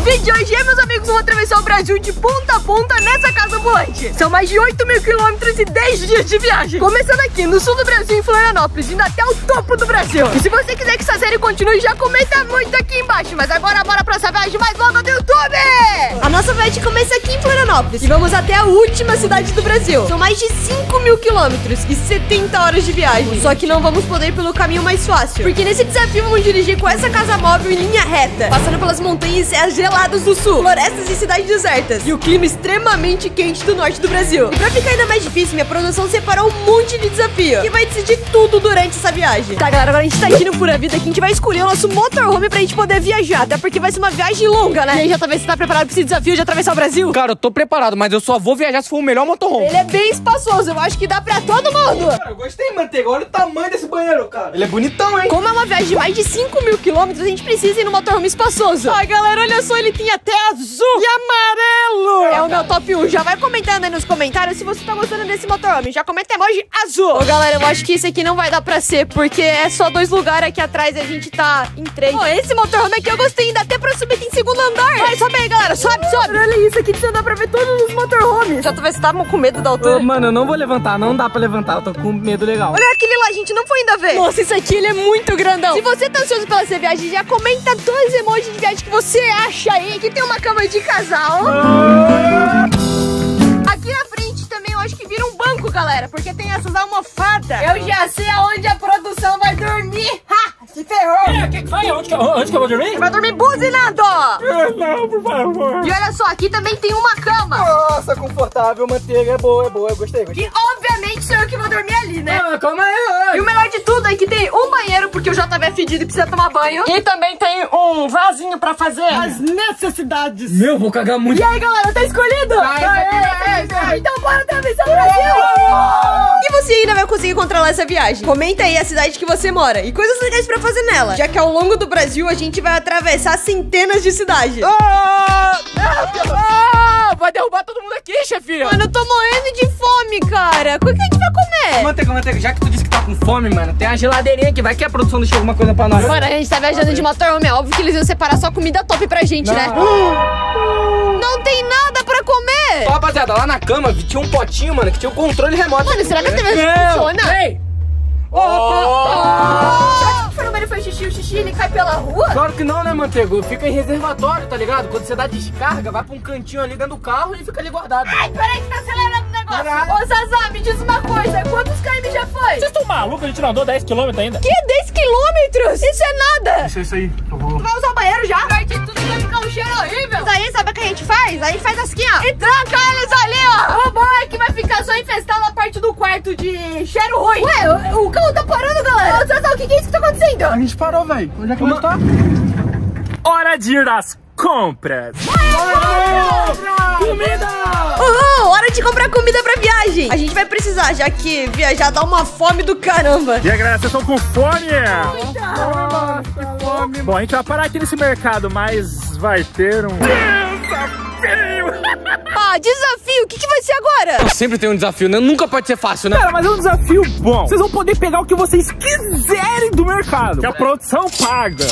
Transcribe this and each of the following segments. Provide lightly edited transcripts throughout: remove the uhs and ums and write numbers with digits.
vídeo de hoje, meus amigos, vão atravessar o Brasil de ponta a ponta nessa casa ambulante. São mais de 8.000 quilômetros e 10 dias de viagem. Começando aqui no sul do Brasil, em Florianópolis, indo até o topo do Brasil. E se você quiser que essa série continue, já comenta muito aqui embaixo. Mas agora bora pra essa viagem mais longa do YouTube. A nossa viagem começa aqui em Florianópolis e vamos até a última cidade do Brasil. São mais de 5.000 quilômetros e 70 horas de viagem. Só que não vamos poder ir pelo caminho mais fácil, porque nesse desafio vamos dirigir com essa casa móvel em linha reta, passando pelas montanhas e serras geladas do sul, florestas e cidades desertas, e o clima extremamente quente do norte do Brasil. E pra ficar ainda mais difícil, minha produção separou um monte de desafio que vai decidir tudo durante essa viagem. Tá, galera, agora a gente tá aqui no Pura Vida, que a gente vai escolher o nosso motorhome pra gente poder viajar, até porque vai ser uma viagem longa, né? E aí, JV, você tá preparado pra esse desafio de atravessar o Brasil? Cara, eu tô preparado, mas eu só vou viajar se for o melhor motorhome. Ele é bem espaçoso, eu acho que dá pra todo mundo. Cara, eu gostei, Manteiga. Olha o tamanho desse banheiro, cara. Ele é bonitão, hein? Como é uma viagem de mais de 5.000 quilômetros, a gente precisa ir no motorhome espaçoso. Ai, galera, olha só, ele tem até azul e amarelo. É o meu top 1. Já vai comentando aí nos comentários se você tá gostando desse motorhome. Já comenta emoji azul. Ô, galera, eu acho que esse aqui não vai dar pra ser, porque é só 2 lugares aqui atrás e a gente tá em 3. Pô, esse motorhome aqui eu gostei, ainda até pra subir em segundo andar. Vai, sobe aí, galera, sobe. Olha isso aqui, dá pra ver todos os motorhomes. Já você tá com medo da altura? Ô, mano, eu não vou levantar, não dá pra levantar. Eu tô com medo legal. Olha aquele lá, a gente não foi ainda ver. Nossa, isso aqui, ele é muito grandão. Se você tá ansioso pela essa viagem, já comenta 2 emojis de viagem que você acha aí. Aqui tem uma cama de casal. Aqui na frente também eu acho que vira um banco, galera, porque tem essas almofadas. Eu já sei aonde a produção vai dormir. Ha! Se ferrou. O que foi? Onde que eu vou dormir? Você vai dormir buzinando. Não, por favor. E olha só, aqui também tem uma cama. Nossa, confortável, Manteiga. É boa, eu gostei. E obviamente sou eu que vou dormir ali, né? Ah, calma aí. E o melhor de tudo é que tem um banheiro, porque o JV é fedido e precisa tomar banho. E também tem um vasinho pra fazer as necessidades. Meu, vou cagar muito. E aí, galera, tá escolhido? Então bora atravessar o Brasil! E você ainda vai conseguir controlar essa viagem? Comenta aí a cidade que você mora e coisas legais pra fazer nela, já que ao longo do Brasil a gente vai atravessar centenas de cidades. Vai derrubar todo mundo aqui, chefinha. Mano, eu tô morrendo de fome, cara. O que a gente vai comer? Manteiga, já que tu disse que tá com fome, mano, tem uma geladeirinha aqui. Vai que a produção deixou alguma coisa pra nós. Mano, a gente tá viajando de motorhome. É óbvio que eles iam separar só comida top pra gente, né? Não tem nada pra comer. Ó, rapaziada, lá na cama tinha um potinho, mano, que tinha o controle remoto. Mano, será que a TV funciona? Ei! Será que o fenômeno foi xixi? O xixi ele cai pela rua? Claro que não, né, Manteiga? Fica em reservatório, tá ligado? Quando você dá descarga, vai pra um cantinho ali dentro do carro e fica ali guardado. Ai, peraí que tá acelerando o negócio. Ô, Zazá, me diz uma coisa. Quantos km já foi? Vocês estão malucos? A gente não andou 10 km ainda. Que 10 quilômetros? Isso é nada. Isso aí. Tu vai usar o banheiro já? Vai de tudo, vai ficar um cheiro horrível. Daí, sabe o que a gente faz? A gente faz assim, ó. E tranca eles ali, ó. O bom é que vai ficar só infestado a parte do quarto de cheiro ruim. Ué, o carro tá parando, galera. Ô, Zazá, o que é isso que tá acontecendo? A gente parou, velho. Onde é que nós tá? Hora de ir às compras. Comida! Hora de comprar comida pra viagem. A gente vai precisar, já que viajar dá uma fome do caramba. E aí, galera, vocês estão com fome? Bom, a gente vai parar aqui nesse mercado, mas vai ter um desafio. Desafio? O que vai ser agora? Sempre tem um desafio, né? Nunca pode ser fácil, né? Cara, mas é um desafio bom. Vocês vão poder pegar o que vocês quiserem do mercado, que a produção paga.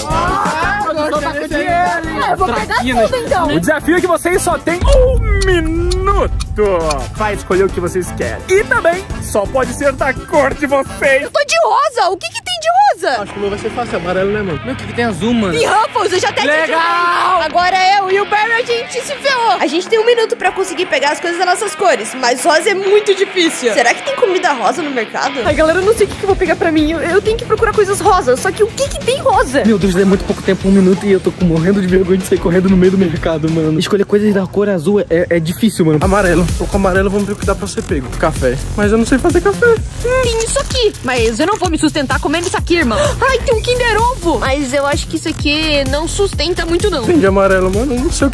Vou pegar tudo, então. O desafio é que vocês só têm 1 minuto pra escolher o que vocês querem. E também só pode ser da cor de vocês. Eu tô de rosa. O que tem de rosa? Acho que o meu vai ser fácil, amarelo, né, mano? Meu, o que tem azul, mano? E Ruffles, eu já até Legal! Agora eu e o Barry, a gente se ferrou. A gente tem 1 minuto pra conseguir pegar as coisas das nossas cores, mas rosa é muito difícil. Será que tem comida rosa no mercado? Ai, galera, eu não sei o que eu vou pegar pra mim. Eu tenho que procurar coisas rosas. Só que o que tem rosa? Meu Deus, é muito pouco tempo, 1 minuto, e eu tô morrendo de vergonha de sair correndo no meio do mercado, mano. Escolher coisas da cor azul é difícil, mano. Amarelo. Tô com amarelo, vamos ver o que dá pra ser pego. Café. Mas eu não sei fazer café. Tem isso aqui. Mas eu não vou me sustentar comendo isso aqui, irmão. Ai, tem um Kinder Ovo. Mas eu acho que isso aqui não sustenta muito, não. Tem de amarelo, mano. Não sei o que tem de amarelo.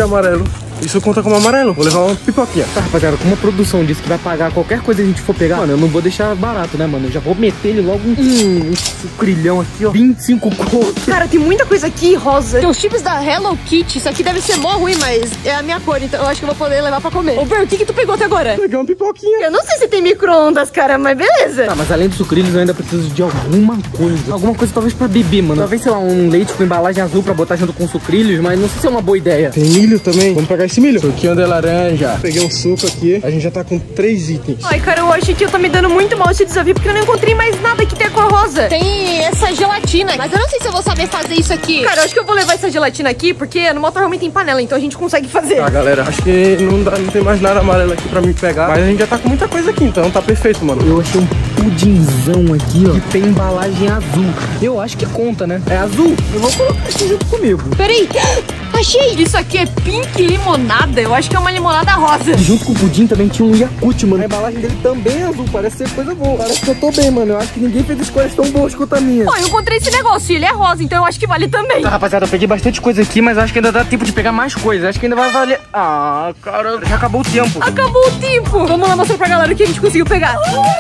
amarelo. Isso conta como amarelo. Vou levar uma pipoquinha. Tá, rapaziada, como a produção disse que vai pagar qualquer coisa que a gente for pegar, mano, eu não vou deixar barato, né, mano? Eu já vou meter ele logo um sucrilhão aqui, ó. 25 conto. Cara, tem muita coisa aqui rosa. Tem os chips da Hello Kitty. Isso aqui deve ser mó ruim, mas é a minha cor, então eu acho que eu vou poder levar pra comer. Ô, Ber, o que tu pegou até agora? Peguei uma pipoquinha. Eu não sei se tem micro-ondas, cara, mas beleza. Tá, mas além do sucrilhos, eu ainda preciso de alguma coisa. Alguma coisa talvez pra beber, mano. Talvez, sei lá, um leite com embalagem azul pra botar junto com sucrilhos, mas não sei se é uma boa ideia. Tem milho também. Vamos pegar esse milho. Suquinho de laranja. Peguei um suco aqui. A gente já tá com 3 itens. Ai, cara, eu acho que eu tô me dando muito mal esse desafio, porque eu não encontrei mais nada que tenha cor rosa. Tem essa gelatina, mas eu não sei se eu vou saber fazer isso aqui. Cara, eu acho que eu vou levar essa gelatina aqui, porque no motorhome tem panela, então a gente consegue fazer. Tá, galera, acho que não tem mais nada amarelo aqui pra mim pegar. Mas a gente já tá com muita coisa aqui, então tá perfeito, mano. Eu achei um pudinzão aqui, ó, que tem embalagem azul. Eu acho que conta, né? É azul. Eu vou colocar aqui junto comigo. Peraí. Achei! Isso aqui é pink limonada. Eu acho que é uma limonada rosa. E junto com o pudim também tinha um Yakult, mano. A embalagem dele também é azul, parece ser coisa boa. Parece que eu tô bem, mano. Eu acho que ninguém fez escolhas tão boas quanto a minha. Pô, eu encontrei esse negócio e ele é rosa, então eu acho que vale também. Tá, rapaziada, eu peguei bastante coisa aqui, mas acho que ainda dá tempo de pegar mais coisas. Acho que ainda vai valer... Ah, cara, já acabou o tempo. Acabou o tempo. Vamos lá mostrar pra galera o que a gente conseguiu pegar.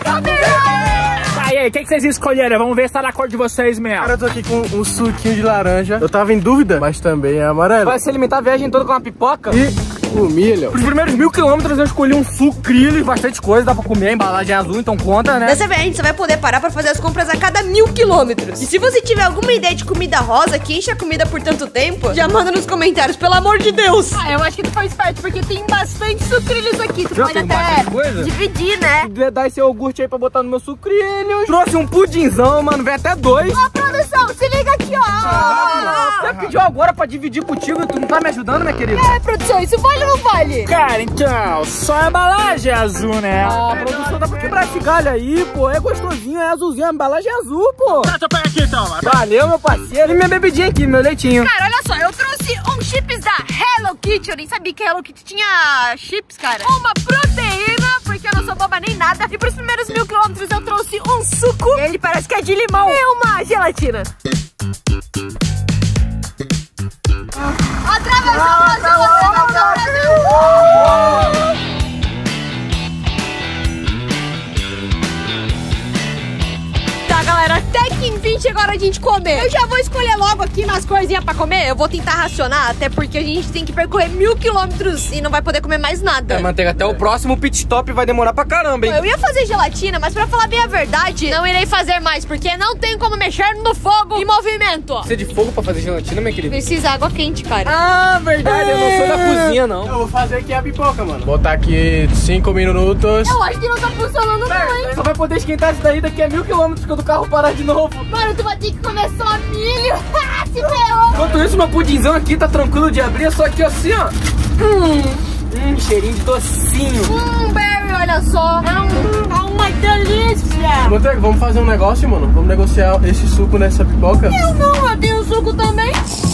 E aí, o que vocês escolheram? Vamos ver se tá na cor de vocês mesmo. Cara, eu tô aqui com um suquinho de laranja. Eu tava em dúvida, mas também é amarelo. Vai se alimentar a viagem toda com uma pipoca? E o milho. Os primeiros 1000 quilômetros eu escolhi um sucrilhos, bastante coisa, dá pra comer, a embalagem é azul, então conta, né? Dessa vez a gente vai poder parar pra fazer as compras a cada 1000 quilômetros. E se você tiver alguma ideia de comida rosa que enche a comida por tanto tempo, já manda nos comentários, pelo amor de Deus. Ah, eu acho que tu foi esperto, porque tem bastante sucrilhos aqui. Tu pode até dividir, né? Dar esse iogurte aí pra botar no meu sucrilhos. Trouxe um pudinzão, mano, vem até 2. Ó, produção, se liga aqui, ó. Você pediu agora pra dividir contigo e tu não tá me ajudando, minha querida? É, produção, isso vale ou não vale? Cara, então, só a embalagem é azul, né? Ah, produção, dá pra quebrar esse galho aí, pô. É gostosinho, é azulzinho, a embalagem é azul, pô. Deixa eu pegar aqui então, mano. Valeu, meu parceiro. E minha bebidinha aqui, meu leitinho. Cara, olha só, eu trouxe uns chips da Hello Kitty. Eu nem sabia que a Hello Kitty tinha chips, cara. Uma proteína, porque eu não sou boba nem nada. E pros primeiros 1000 quilômetros eu trouxe um suco. Ele parece que é de limão. E uma gelatina. Atravessou o Brasil! Tá, galera, até que enfim chegou a hora de a gente comer. Eu já vou escolher logo aqui umas coisinhas pra comer. Eu vou tentar racionar, até porque a gente tem que percorrer 1000 quilômetros e não vai poder comer mais nada. É, manteiga, até o próximo pit stop vai demorar pra caramba, hein? Eu ia fazer gelatina, mas pra falar bem a verdade, não irei fazer mais, porque não tem como mexer no fogo em movimento. Precisa de fogo pra fazer gelatina, minha querida? Precisa água quente, cara. Ah, verdade, eu não sou da cozinha, não. Eu vou fazer aqui a pipoca, mano. Botar aqui 5 minutos. Eu acho que não tá funcionando não, hein? Só vai poder esquentar isso daí daqui a 1000 quilômetros quando o carro parar de novo. Mano, tu vai ter que comer só milho. Se ferrou. Enquanto isso, meu pudinzão aqui tá tranquilo de abrir, é só aqui assim, ó. Cheirinho de docinho. Barry, olha só. É uma delícia. Manteiga, vamos fazer um negócio, mano? Vamos negociar esse suco nessa pipoca? Eu tenho suco também.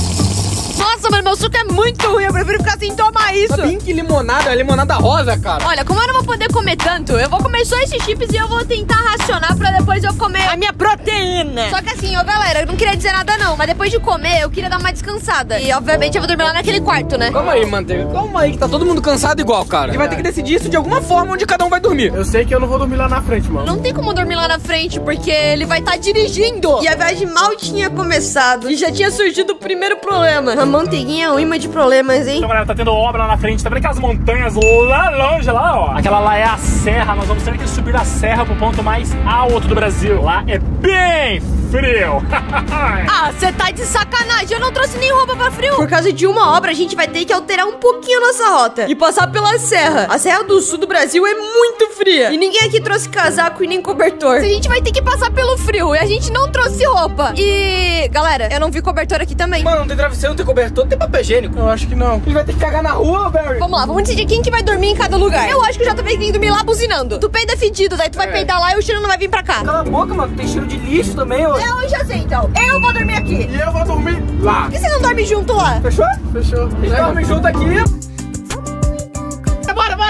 Nossa, mano, meu suco é muito ruim. Eu prefiro ficar sem tomar isso. Pink limonada, limonada rosa, cara. Olha, como eu não vou poder comer tanto, eu vou comer só esses chips e eu vou tentar racionar pra depois eu comer a minha proteína. Só que assim, ó, galera, eu não queria dizer nada não, mas depois de comer, eu queria dar uma descansada. E obviamente eu vou dormir lá naquele quarto, né? Calma aí, manteiga. Calma aí, que tá todo mundo cansado igual, cara. E vai ter que decidir isso de alguma forma onde cada um vai dormir. Eu sei que eu não vou dormir lá na frente, mano. Não tem como dormir lá na frente, porque ele vai estar dirigindo. E a viagem mal tinha começado e já tinha surgido o primeiro problema. A manteiguinha é um imã de problemas, hein? Então, galera, tá tendo obra lá na frente. Tá vendo aquelas montanhas lá longe, lá, ó? Aquela lá é a serra. Nós vamos ter que subir a serra pro ponto mais alto do Brasil. Lá é bem frio. Ah, você tá de sacanagem. Eu não trouxe nem roupa pra frio. Por causa de uma obra, a gente vai ter que alterar um pouquinho a nossa rota e passar pela serra. A serra do sul do Brasil é muito fria e ninguém aqui trouxe casaco e nem cobertor. A gente vai ter que passar pelo frio e a gente não trouxe roupa. E, galera, eu não vi cobertor aqui também. Mano, não tem travesseiro, não tem cobertor, não tem papel higiênico. Eu acho que não. A gente vai ter que cagar na rua, Barry. Vamos lá, vamos decidir quem que vai dormir em cada lugar. Eu acho que o JP tem que dormir lá buzinando. Tu peida fedido, daí tu vai peidar lá e o cheiro não vai vir pra cá. Cala a boca, mano, tem cheiro de lixo também, ó. Eu já sei, então. Eu vou dormir aqui. E eu vou dormir lá. Por que você não dorme junto lá? Fechou? Fechou. Dorme junto aqui. Bora, bora.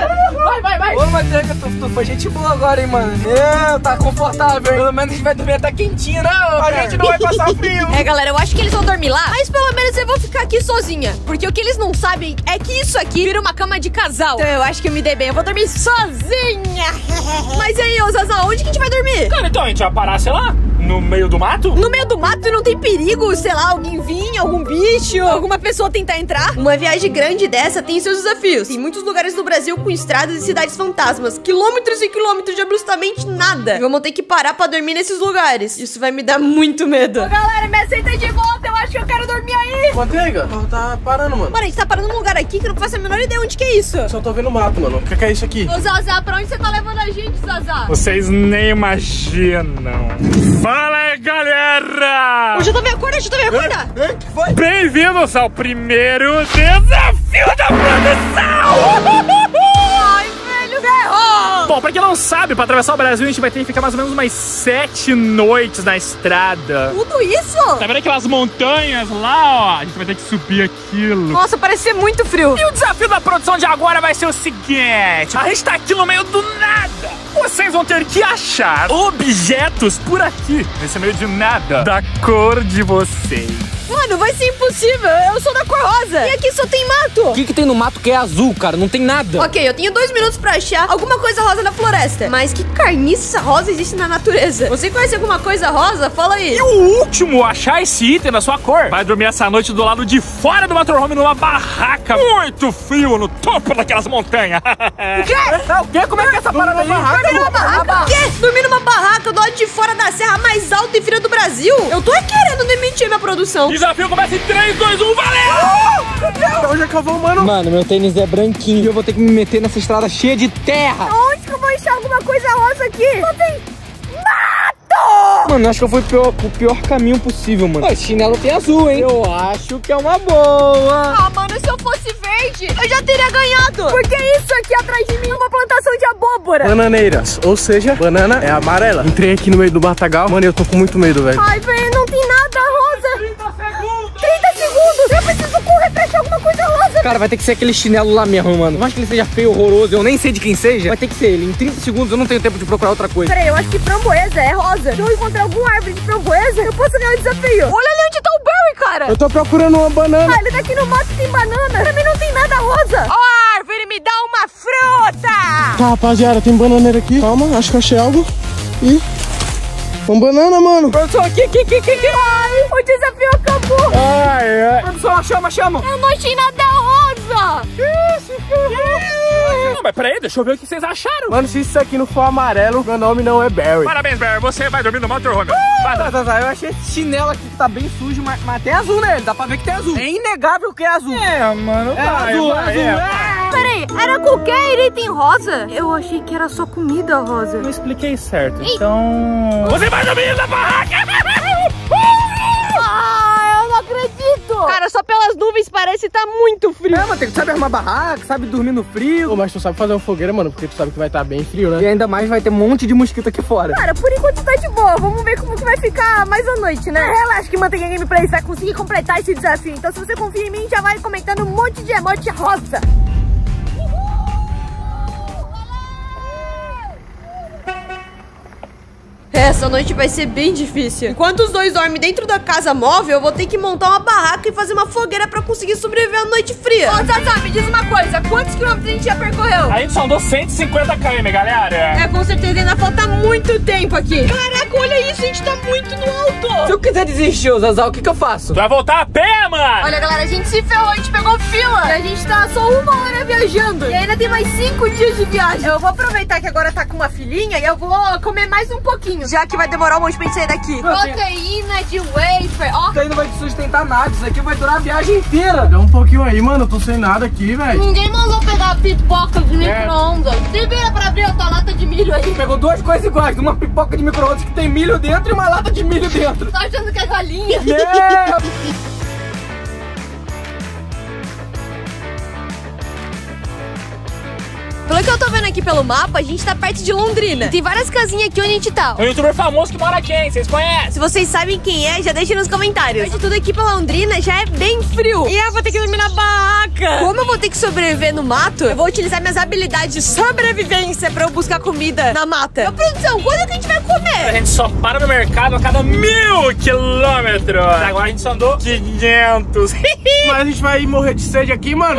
Vai. Ô, Manteiga, tu foi gente boa agora, hein, mano. Tá confortável, hein? Pelo menos a gente vai dormir até quentinho, né? A gente não vai passar frio. É, galera, eu acho que eles vão dormir lá, mas pelo menos eu vou ficar aqui sozinha. Porque o que eles não sabem é que isso aqui vira uma cama de casal. Então eu acho que eu me dei bem, eu vou dormir sozinha. Mas e aí, ô Zaza, onde que a gente vai dormir? Cara, então a gente vai parar, sei lá, no meio do mato? No meio do mato não tem perigo, sei lá, alguém vir, algum bicho, alguma pessoa tentar entrar? Uma viagem grande dessa tem seus desafios. Tem muitos lugares no Brasil com estradas e cidades fantasmas. Quilômetros e quilômetros de absolutamente nada. E vamos ter que parar pra dormir nesses lugares. Isso vai me dar muito medo. Ô, galera, me aceita de volta, eu acho que eu quero dormir aí. Manteiga, tá parando, mano. Mano, a gente tá parando num lugar aqui que eu não faço a menor ideia onde que é isso. Só tô vendo mato, mano. O que é isso aqui? Ô, Zaza, pra onde você tá levando a gente, Zaza? Vocês nem imaginam. Fala aí, galera! Ô, já tô vendo a corda, Que foi? Bem-vindos ao primeiro desafio da produção! Ai, velho, ferrou! Bom, pra quem não sabe, pra atravessar o Brasil a gente vai ter que ficar mais ou menos umas 7 noites na estrada. Tudo isso? Tá vendo aquelas montanhas lá, ó? A gente vai ter que subir aquilo. Nossa, parece ser muito frio. E o desafio da produção de agora vai ser o seguinte: a gente tá aqui no meio do nada. Vocês vão ter que achar objetos por aqui, nesse meio de nada, da cor de vocês. Mano, vai ser impossível, eu sou da cor rosa. E aqui só tem mato. O que tem no mato que é azul, cara? Não tem nada. Ok, eu tenho 2 minutos pra achar alguma coisa rosa na floresta. Mas que carniça rosa existe na natureza? Você conhece alguma coisa rosa? Fala aí. E o último a achar esse item da sua cor vai dormir essa noite do lado de fora do motorhome numa barraca muito frio no topo daquelas montanhas. O quê? O quê? Como é que é essa parada aí? Dormir numa barraca? O quê? Dormir numa barraca do lado de fora da serra mais alta e fria do Brasil? Eu tô querendo demitir minha produção. Desafio começa em 3, 2, 1, valeu! Onde é que eu vou, mano? Mano, meu tênis é branquinho e eu vou ter que me meter nessa estrada cheia de terra. Onde que eu vou achar alguma coisa rosa aqui? Só tem Mano, acho que eu fui pro pior caminho possível, mano. Ó, esse chinelo tem azul, hein? Eu acho que é uma boa. Ah, mano, se eu fosse verde, eu já teria ganhado. Porque isso aqui atrás de mim é uma plantação de abóbora. Bananeiras, ou seja, banana é amarela. Entrei aqui no meio do matagal, mano, e eu tô com muito medo, velho. Ai, velho, não tem nada rosa. 30 segundos. Eu preciso correr pra achar alguma coisa rosa. Cara, vai ter que ser aquele chinelo lá mesmo, mano. Não acho que ele seja feio, horroroso, eu nem sei de quem seja. Vai ter que ser ele. Em 30 segundos eu não tenho tempo de procurar outra coisa. Peraí, eu acho que framboesa é rosa. Se eu encontrar alguma árvore de framboesa, eu posso ganhar o desafio. Olha ali onde tá o Barry, cara. Eu tô procurando uma banana. Ah, ele tá aqui no mato e tem banana. Pra mim não tem nada rosa. Ó, árvore, me dá uma fruta. Tá, rapaziada, tem bananeira aqui. Calma, acho que achei algo. E... uma banana, mano. Produção, aqui. Ai, o desafio acabou. Ai. Produção, chama. Eu não achei nada rosa. Não, mas peraí, deixa eu ver o que vocês acharam. Mano, se isso aqui não for amarelo, meu nome não é Barry. Parabéns, Barry, você vai dormir no motorhome. Eu achei esse chinelo aqui que tá bem sujo, mas tem azul nele. Dá pra ver que tem azul. É inegável que é azul. É, mano, azul. Peraí, era qualquer item rosa? Eu achei que era só comida rosa. Não expliquei certo, então... Você vai dormir na barraca! Ah, eu não acredito! Cara, só pelas nuvens parece que tá muito frio. É, mano, tu sabe arrumar barraca, sabe dormir no frio. Ô, mas tu sabe fazer uma fogueira, mano, porque tu sabe que vai estar bem frio, né? E ainda mais vai ter um monte de mosquito aqui fora. Cara, por enquanto tá de boa. Vamos ver como que vai ficar mais à noite, né? Relaxa que Manteiga Gameplays vai conseguir completar esse desafio. Então se você confia em mim, já vai comentando um monte de emoji rosa. Essa noite vai ser bem difícil. Enquanto os dois dormem dentro da casa móvel, eu vou ter que montar uma barraca e fazer uma fogueira pra conseguir sobreviver à noite fria. Ô, Zaza, me diz uma coisa. Quantos quilômetros a gente já percorreu? A gente só andou 150 km, galera. É, com certeza ainda falta muito tempo aqui. Caraca, olha isso, a gente tá muito no alto. Se eu quiser desistir, ô Zazal, o que eu faço? Tu vai voltar a pé, mano. Olha, galera, a gente se ferrou, a gente pegou fila. E a gente tá só 1 hora viajando. E ainda tem mais 5 dias de viagem. Eu vou aproveitar que agora tá com uma filhinha e eu vou comer mais um pouquinho. Já que vai demorar um monte pra gente sair daqui. Proteína de wafer, ó. Isso aí não vai te sustentar nada, isso aqui vai durar a viagem inteira. Dá um pouquinho aí, mano, eu tô sem nada aqui, velho. Ninguém mandou pegar pipoca de micro-ondas. Se vira pra abrir a tua lata de milho aí. Pegou 2 coisas iguais, uma pipoca de micro-ondas que tem milho dentro e uma lata de milho dentro. Tá achando que é galinha? Yeah! Pelo que eu tô vendo aqui pelo mapa, a gente tá perto de Londrina. Tem várias casinhas aqui onde a gente tá. É um youtuber famoso que mora aqui, hein? Vocês conhecem? Se vocês sabem quem é, já deixa nos comentários. Mas tudo aqui pra Londrina já é bem frio. E eu vou ter que dormir na barraca. barraca. Como eu vou ter que sobreviver no mato, eu vou utilizar minhas habilidades de sobrevivência pra eu buscar comida na mata. Meu produção, quando é que a gente vai comer? A gente só para no mercado a cada 1000 quilômetros. Agora a gente só andou 500. Mas a gente vai morrer de sede aqui, mano.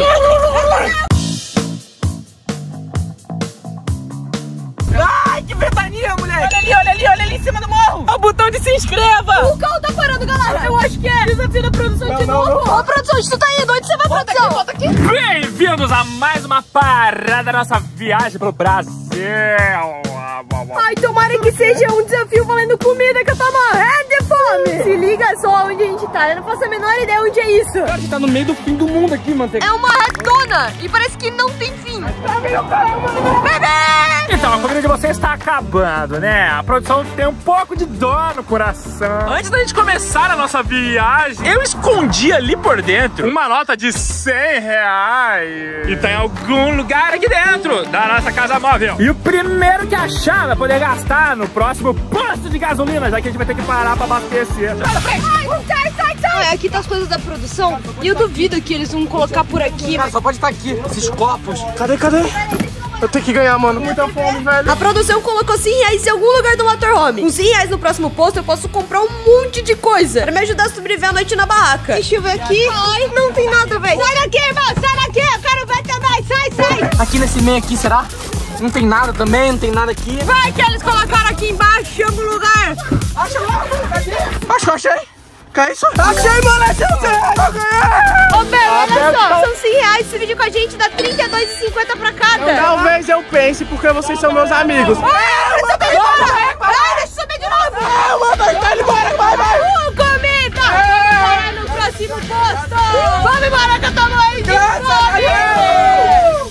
Ai, que ventania, moleque. Olha ali em cima do morro. É o botão de se inscreva. O carro tá parando, galera. Eu acho que é desafio da produção de novo. Ô, produção, onde tu tá indo? Onde você vai, produção? Volta aqui. Bem-vindos a mais uma parada da nossa viagem pro Brasil. Ai, tomara que seja um desafio valendo comida, que eu tô morrendo de fome. Se liga só onde a gente tá. Eu não faço a menor ideia onde é isso. Cara, a gente tá no meio do fim do mundo aqui, mano. É uma redona e parece que não tem fim. Bebê! Então, a comida de vocês está acabando, né? A produção tem um pouco de dor no coração. Antes da gente começar a nossa viagem, eu escondi ali por dentro uma nota de 100 reais. E tá em algum lugar aqui dentro da nossa casa móvel. E o primeiro que achar vai poder gastar no próximo posto de gasolina, já que a gente vai ter que parar pra abastecer. Ai, aqui tá as coisas da produção e eu duvido que eles vão colocar por aqui. Cara, só pode estar aqui, esses copos. Cadê? Eu tenho que ganhar, mano. Muita fome, velho. A produção colocou 100 reais em algum lugar do motorhome. Com 100 reais no próximo posto, eu posso comprar um monte de coisa pra me ajudar a sobreviver a noite na barraca. Deixa eu ver aqui. Ai, não tem nada, velho. Sai daqui, irmão! Sai daqui! Eu quero ver também! Sai! Aqui nesse meio aqui, será? Não tem nada também, não tem nada aqui. Vai que eles colocaram aqui embaixo em algum lugar! Acho que eu achei. Que é isso? Achei, mano! Ô, Bel, olha só! São 100 reais, esse vídeo com a gente dá R$32,50 pra cada! Talvez eu pense, porque vocês são meus amigos. Deixa eu subir de novo! Vai embora, vai! Comida! Bora no próximo posto! Vamos embora que eu tô morrendo de fome!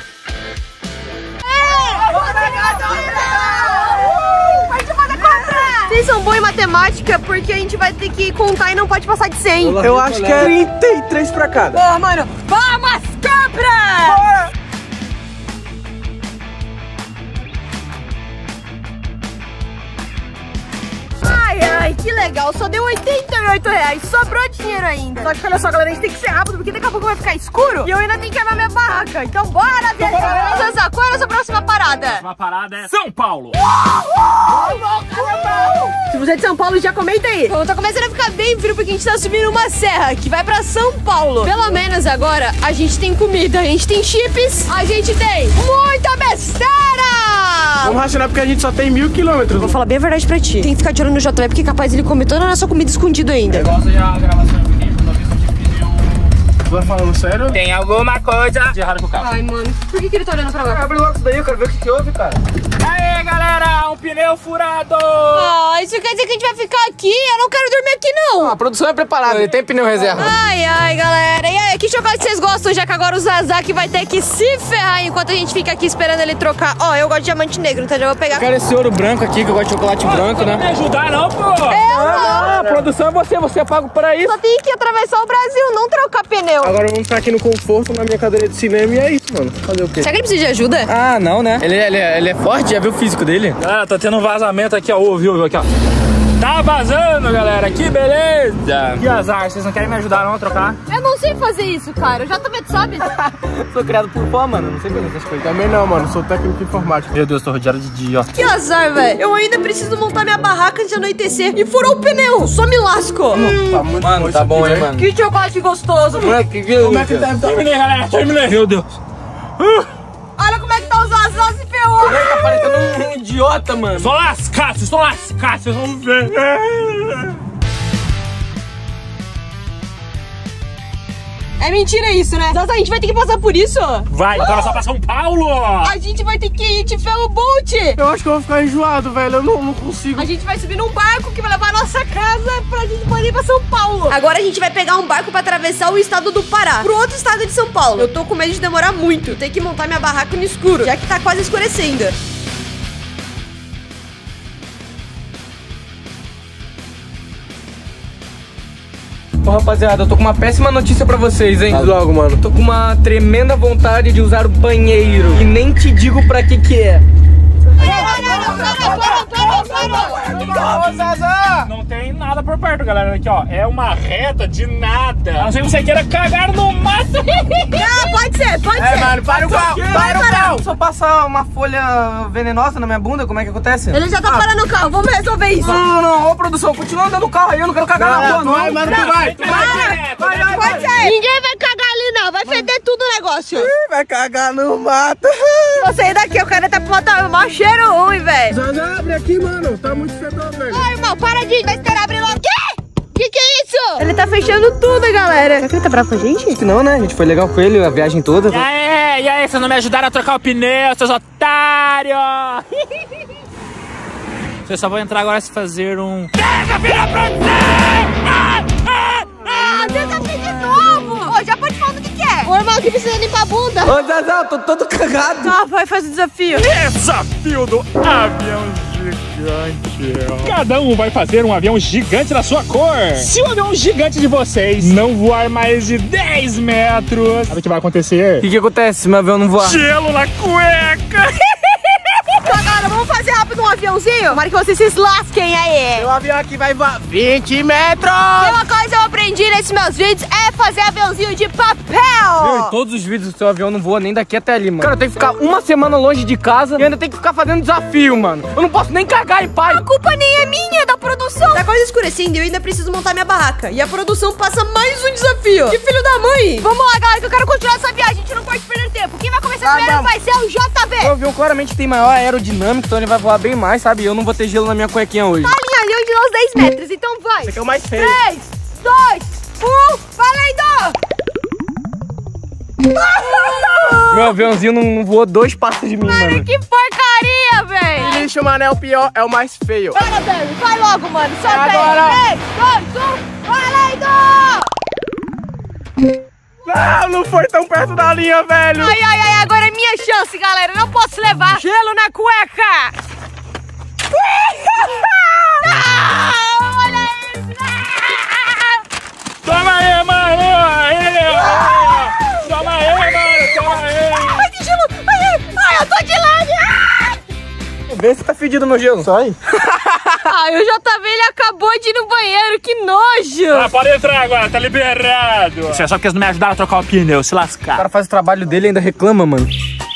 Vocês são bons em matemática porque a gente vai ter que contar e não pode passar de 100. Eu acho que é 33 pra cada. Ô, mano, vamos, compra! Ai, que legal. Só deu R$88. Sobrou dinheiro ainda. Só que olha só, galera, a gente tem que ser rápido porque daqui a pouco vai ficar escuro e eu ainda tenho que armar minha barraca. Então bora, viajar! Zanza, qual é a nossa próxima parada? A próxima parada é São Paulo. Se você é de São Paulo, já comenta aí. Bom, tá começando a ficar bem frio porque a gente tá subindo uma serra que vai pra São Paulo. Pelo menos agora a gente tem comida, a gente tem chips, a gente tem muita besteira! Vamos racionar porque a gente só tem 1000 quilômetros. Vou falar bem a verdade pra ti. Tem que ficar de olho no JV porque é capaz ele comer toda a nossa comida escondido ainda. Negócio de a gravação aqui, toda vez que pneu. Tá falando sério? Tem alguma coisa de errado com o carro. Ai, mano, por que ele tá olhando pra lá? Abre logo isso daí, eu quero ver o que houve, cara. Aê, galera, um pneu furado. Isso quer dizer que a gente vai ficar aqui? Eu não quero dormir aqui, não. A produção é preparada, ele tem pneu reserva. Ai, galera. E aí, que chocolate vocês gostam? Já que agora o Zazaki vai ter que se ferrar enquanto a gente fica aqui esperando ele trocar. Ó, eu gosto de diamante negro, então já vou pegar. Eu quero esse ouro branco aqui, que eu gosto de chocolate branco, né? Não me ajudar não, pô. A produção é você é pago para isso. Só tem que atravessar o Brasil, não trocar pneu. Agora vamos estar aqui no conforto, na minha cadeira de cinema, e é isso, mano. Fazer o quê? Será que ele precisa de ajuda? Ah, não, né? Ele é forte, já viu o físico dele? Galera, tá tendo um vazamento aqui, ó. Ouviu aqui, ó. Tá vazando, galera. Que beleza. Que azar. Vocês não querem me ajudar não a trocar? Eu não sei fazer isso, cara. Eu já tô vendo, sabe? Sou criado por fã, mano. Não sei fazer essas coisas. Também não, mano. Sou técnico informático. Meu Deus, tô rodeado de dia, ó. Que azar, velho. Eu ainda preciso montar minha barraca antes de anoitecer. E furou o pneu. Só me lasco. Tá muito mano, tá bom, hein, mano. Que chocolate gostoso. Moleque, como é que deve estar? Terminei, galera. Terminei. Meu Deus. Olha como é que tá os azul, se ferrou. Tá parecendo um idiota, mano. Estou lascado, vocês vão ver. É mentira isso, né? Zaza, a gente vai ter que passar por isso. Vai, então só pra São Paulo. A gente vai ter que ir de ferro bolt. Eu acho que eu vou ficar enjoado, velho. Eu não consigo. A gente vai subir num barco que vai levar a nossa casa pra gente poder ir pra São Paulo. Agora a gente vai pegar um barco pra atravessar o estado do Pará pro outro estado de São Paulo. Eu tô com medo de demorar muito. Tem que montar minha barraca no escuro, já que tá quase escurecendo. Ô, rapaziada, eu tô com uma péssima notícia pra vocês, hein? Logo, mano. Tô com uma tremenda vontade de usar o banheiro. E nem te digo pra que é. Não tem nada por perto, galera. Aqui, ó. É uma reta de nada. A não ser que você queira cagar no mato. mano. Para o carro. Para o carro. Só passar uma folha venenosa na minha bunda, como é que acontece? Ele já tá parando o carro, vamos resolver isso. Não. Ô, produção, continua andando o carro aí. Eu não quero cagar na rua, não. Vai, mano, tu vai. Pode ser. Ninguém vai cagar ali, não. Vai feder tudo o negócio. Vai cagar no mato. Vou sair daqui, o cara tá com o maior cheiro ruim, velho. Já abre aqui, mano. Tá muito fedor, velho. Ô, irmão, para de... Vai esperar abrir logo. Que é isso? Ele tá fechando tudo, galera. Será que ele tá bravo com a gente? Acho que não, né? A gente foi legal com ele a viagem toda. E aí, vocês não me ajudaram a trocar o pneu, seus otários! Vocês só vão entrar agora se fazer um... Desafio da produção! Desafio de novo! Ô, já pode falar do que é. O irmão que precisa limpar a bunda. Ô, Zazá, eu tô todo cagado. Tá, vai fazer o desafio. Desafio do avião gigante. Cada um vai fazer um avião gigante da sua cor. Se o avião gigante de vocês não voar mais de 10 metros, sabe o que vai acontecer? O que acontece se meu avião não voar? Gelo na cueca! Agora, vamos fazer rápido um aviãozinho? Tomara que vocês se lasquem aí. Meu avião aqui vai voar 20 metros. Tem uma coisa que eu aprendi nesses meus vídeos, é fazer aviãozinho de papel. Meu, em todos os vídeos o seu avião não voa nem daqui até ali, mano. Cara, eu tenho que ficar uma semana longe de casa e ainda tenho que ficar fazendo desafio, mano. Eu não posso nem cagar em paz. A culpa nem é minha, é da produção. Tá quase escurecendo e eu ainda preciso montar minha barraca. E a produção passa mais um desafio. Que filho da mãe. Vamos lá, galera, que eu quero continuar essa viagem. A gente não pode perder tempo. Quem vai começar primeiro vai ser o JV. O avião claramente tem maior aerodinâmica, então ele vai voar bem mais, sabe? Eu não vou ter gelo na minha cuequinha hoje. Tá alinhadinho de nós 10 metros, então vai. Esse aqui é o mais feio. 3, 2, 1, valendo! Meu aviãozinho não voou 2 passos de mim, mano. Que porcaria, velho! Lixo, mano, é o pior, é o mais feio. Bora, Barry, vai logo, mano. Solta aí. Agora. 3, 2, 1, valendo! Não foi tão perto da linha, velho. Ai, agora é minha chance, galera. Não posso levar gelo na cueca. Não, olha isso. Toma aí, mano! Toma aí, mano! Toma aí! Ai, que gelo. Ai, eu tô de lado. Vê se tá fedido meu gelo. Sai. Ai, o JV, ele acabou de ir no banheiro. Que nojo. Pode entrar agora, tá liberado. Isso é só porque eles não me ajudaram a trocar o pneu, se O lascar. cara faz o trabalho dele e ainda reclama, mano.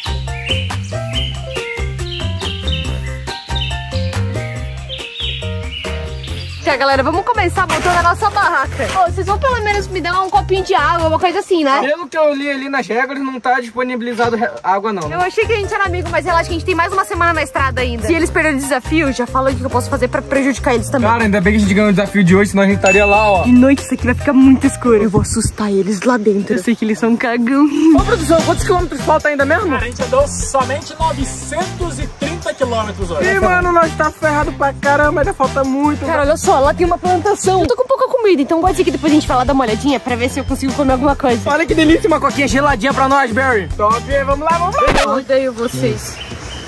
Galera, vamos começar montando a nossa barraca. Ô, vocês vão pelo menos me dar um copinho de água, uma coisa assim, né? Pelo que eu li ali nas regras, não tá disponibilizado água, não. Eu achei que a gente era amigo, mas relaxa que a gente tem mais uma semana na estrada ainda. Se eles perderem o desafio, já fala o que eu posso fazer pra prejudicar eles também. Cara, ainda bem que a gente ganhou o desafio de hoje, senão a gente estaria lá, ó. De noite isso aqui vai ficar muito escuro. Eu vou assustar eles lá dentro. Eu sei que eles são cagão. Ô, produção, quantos quilômetros falta ainda mesmo? Cara, a gente andou somente 930 quilômetros hoje. Ih, mano, nós tá ferrado pra caramba, ainda falta muito. Cara, olha só, lá tem uma plantação. Eu tô com pouca comida, então pode ser que depois a gente falar, dar uma olhadinha pra ver se eu consigo comer alguma coisa. Olha que delícia, uma coquinha geladinha pra nós, Barry. Top, vamos lá, vamos lá. Eu odeio vocês.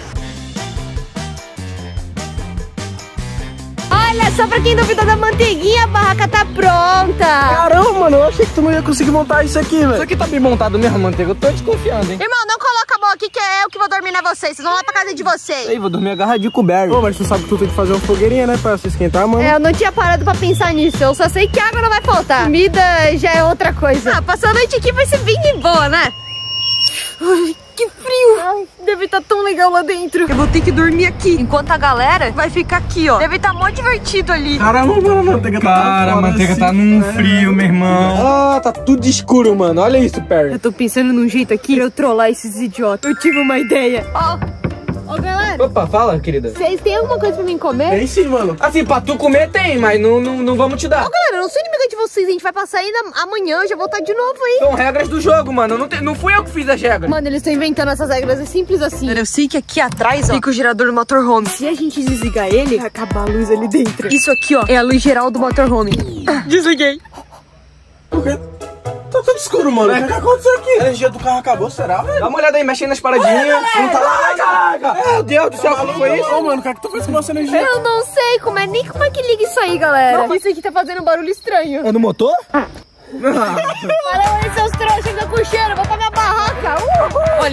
Olha só, pra quem duvidou da manteiguinha, a barraca tá pronta. Caramba, mano, eu achei que tu não ia conseguir montar isso aqui, velho. Isso aqui tá bem montado mesmo, manteiga. Eu tô desconfiando, hein. Irmão, não coloca a mão aqui que é eu que vou dormir na vocês. Vocês vão lá pra casa de vocês. Ei, vou dormir agarradinho com o Barry. Pô, mas tu sabe que tu tem que fazer uma fogueirinha, né, pra se esquentar, mano. É, eu não tinha parado pra pensar nisso. Eu só sei que água não vai faltar. Comida já é outra coisa. Ah, passar a noite aqui vai ser bem de boa, né? Ai, que frio. Ai, deve estar tão legal lá dentro. Eu vou ter que dormir aqui, enquanto a galera vai ficar aqui, ó. Deve estar mó divertido ali. Caramba, mano, a manteiga tá Cara, a manteiga assim, tá num frio, meu irmão. Ah, tá tudo escuro, mano. Olha isso, Perry. Eu tô pensando num jeito aqui pra eu trollar esses idiotas. Eu tive uma ideia. Ó, galera. Opa, fala, querida. Vocês têm alguma coisa pra mim comer? Tem sim, mano. Assim, pra tu comer tem, mas não vamos te dar. Ó, galera, eu não sou inimiga de vocês. A gente vai passar ainda amanhã. Eu já vou estar de novo aí. São regras do jogo, mano. Não fui eu que fiz as regras. Mano, eles estão inventando essas regras. É simples assim. Eu sei que aqui atrás, ó, fica o gerador do motorhome. Se a gente desligar ele, vai acabar a luz ali dentro. Isso aqui, ó, é a luz geral do motorhome. Desliguei. O quê? Tá tudo escuro, mano. O que aconteceu aqui? A energia do carro acabou, será, velho? Dá uma olhada aí, mexendo nas paradinhas. Não tá lá, caraca. Meu Deus do céu, o que foi isso? Ô, mano, o que é que tu fez com a nossa energia? Eu não sei nem como é que liga isso aí, galera. Isso aqui tá fazendo um barulho estranho. É no motor? Para aí, seus trouxas, ainda com cheiro. Vou pra minha barraca. Olha,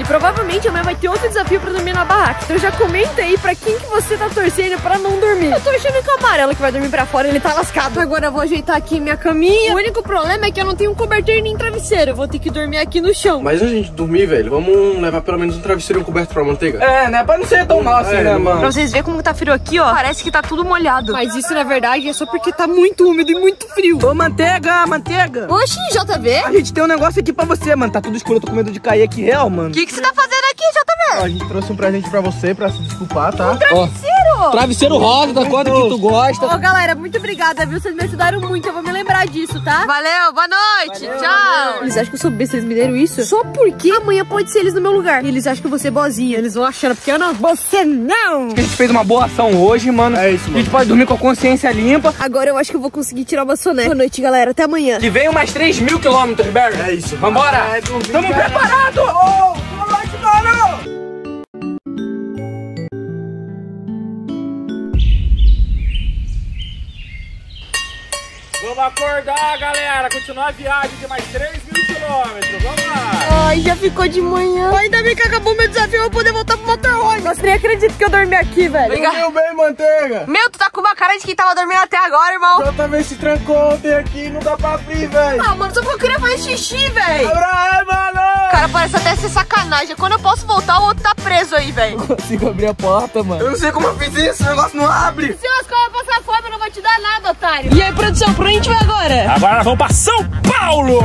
provavelmente amanhã vai ter outro desafio pra dormir na barraca. Então já comenta aí pra quem que você tá torcendo pra não dormir. Eu tô achando que o amarelo que vai dormir pra fora, ele tá lascado. Agora eu vou ajeitar aqui minha caminha. O único problema é que eu não tenho um cobertor nem travesseiro. Eu vou ter que dormir aqui no chão. Mas antes de a gente dormir, velho, vamos levar pelo menos um travesseiro e um coberto pra manteiga. É, né? Pra não ser tão mal assim, né, mano? Pra vocês verem como tá frio aqui, ó. Parece que tá tudo molhado. Mas isso, na verdade, é só porque tá muito úmido e muito frio. Ô, manteiga, manteiga. Oxi, JV? A gente tem um negócio aqui pra você, mano. Tá tudo escuro, eu tô com medo de cair aqui, real, mano. O que você tá fazendo aqui, JV? Ó, a gente trouxe um presente pra você, pra se desculpar, tá? Um travesseiro! Travesseiro rosa, da cor que tu gosta. Ô, galera, muito obrigada, viu? Vocês me ajudaram muito. Eu vou me lembrar disso, tá? Valeu, boa noite. Tchau. Eles acham que eu sou besta, eles me deram isso? Só porque amanhã pode ser eles no meu lugar. E eles acham que eu vou ser boazinha. Eles vão achando, porque eu não vou ser, não. A gente fez uma boa ação hoje, mano. É isso, mano. A gente pode dormir com a consciência limpa. Agora eu acho que eu vou conseguir tirar uma soneca. Boa noite, galera. Até amanhã. Que venham mais 3.000 quilômetros, Barry. É isso. Vambora. Tamo preparado. Boa noite, mano. Vamos acordar, galera. Continuar a viagem de mais 3.000 quilômetros. Vamos lá. Ai, já ficou de manhã. Ainda bem que acabou meu desafio. Eu vou poder voltar pro motorhome. Nossa, nem acredito que eu dormi aqui, velho. Dormiu bem, manteiga. Meu, tu tá com uma cara de quem tava dormindo até agora, irmão. Eu também se trancou ontem aqui, não dá pra abrir, velho. Ah, mano, só porque eu queria fazer xixi, velho. Abra aí, mano. Cara, parece até ser sacanagem. Quando eu posso voltar, o outro tá preso aí, velho. Não consigo abrir a porta, mano. Eu não sei como eu fiz isso, o negócio não abre. Se as coisas passar fome, eu não vou te dar nada, otário. E aí, produção, pra onde a gente vai agora? Agora nós vamos pra São Paulo.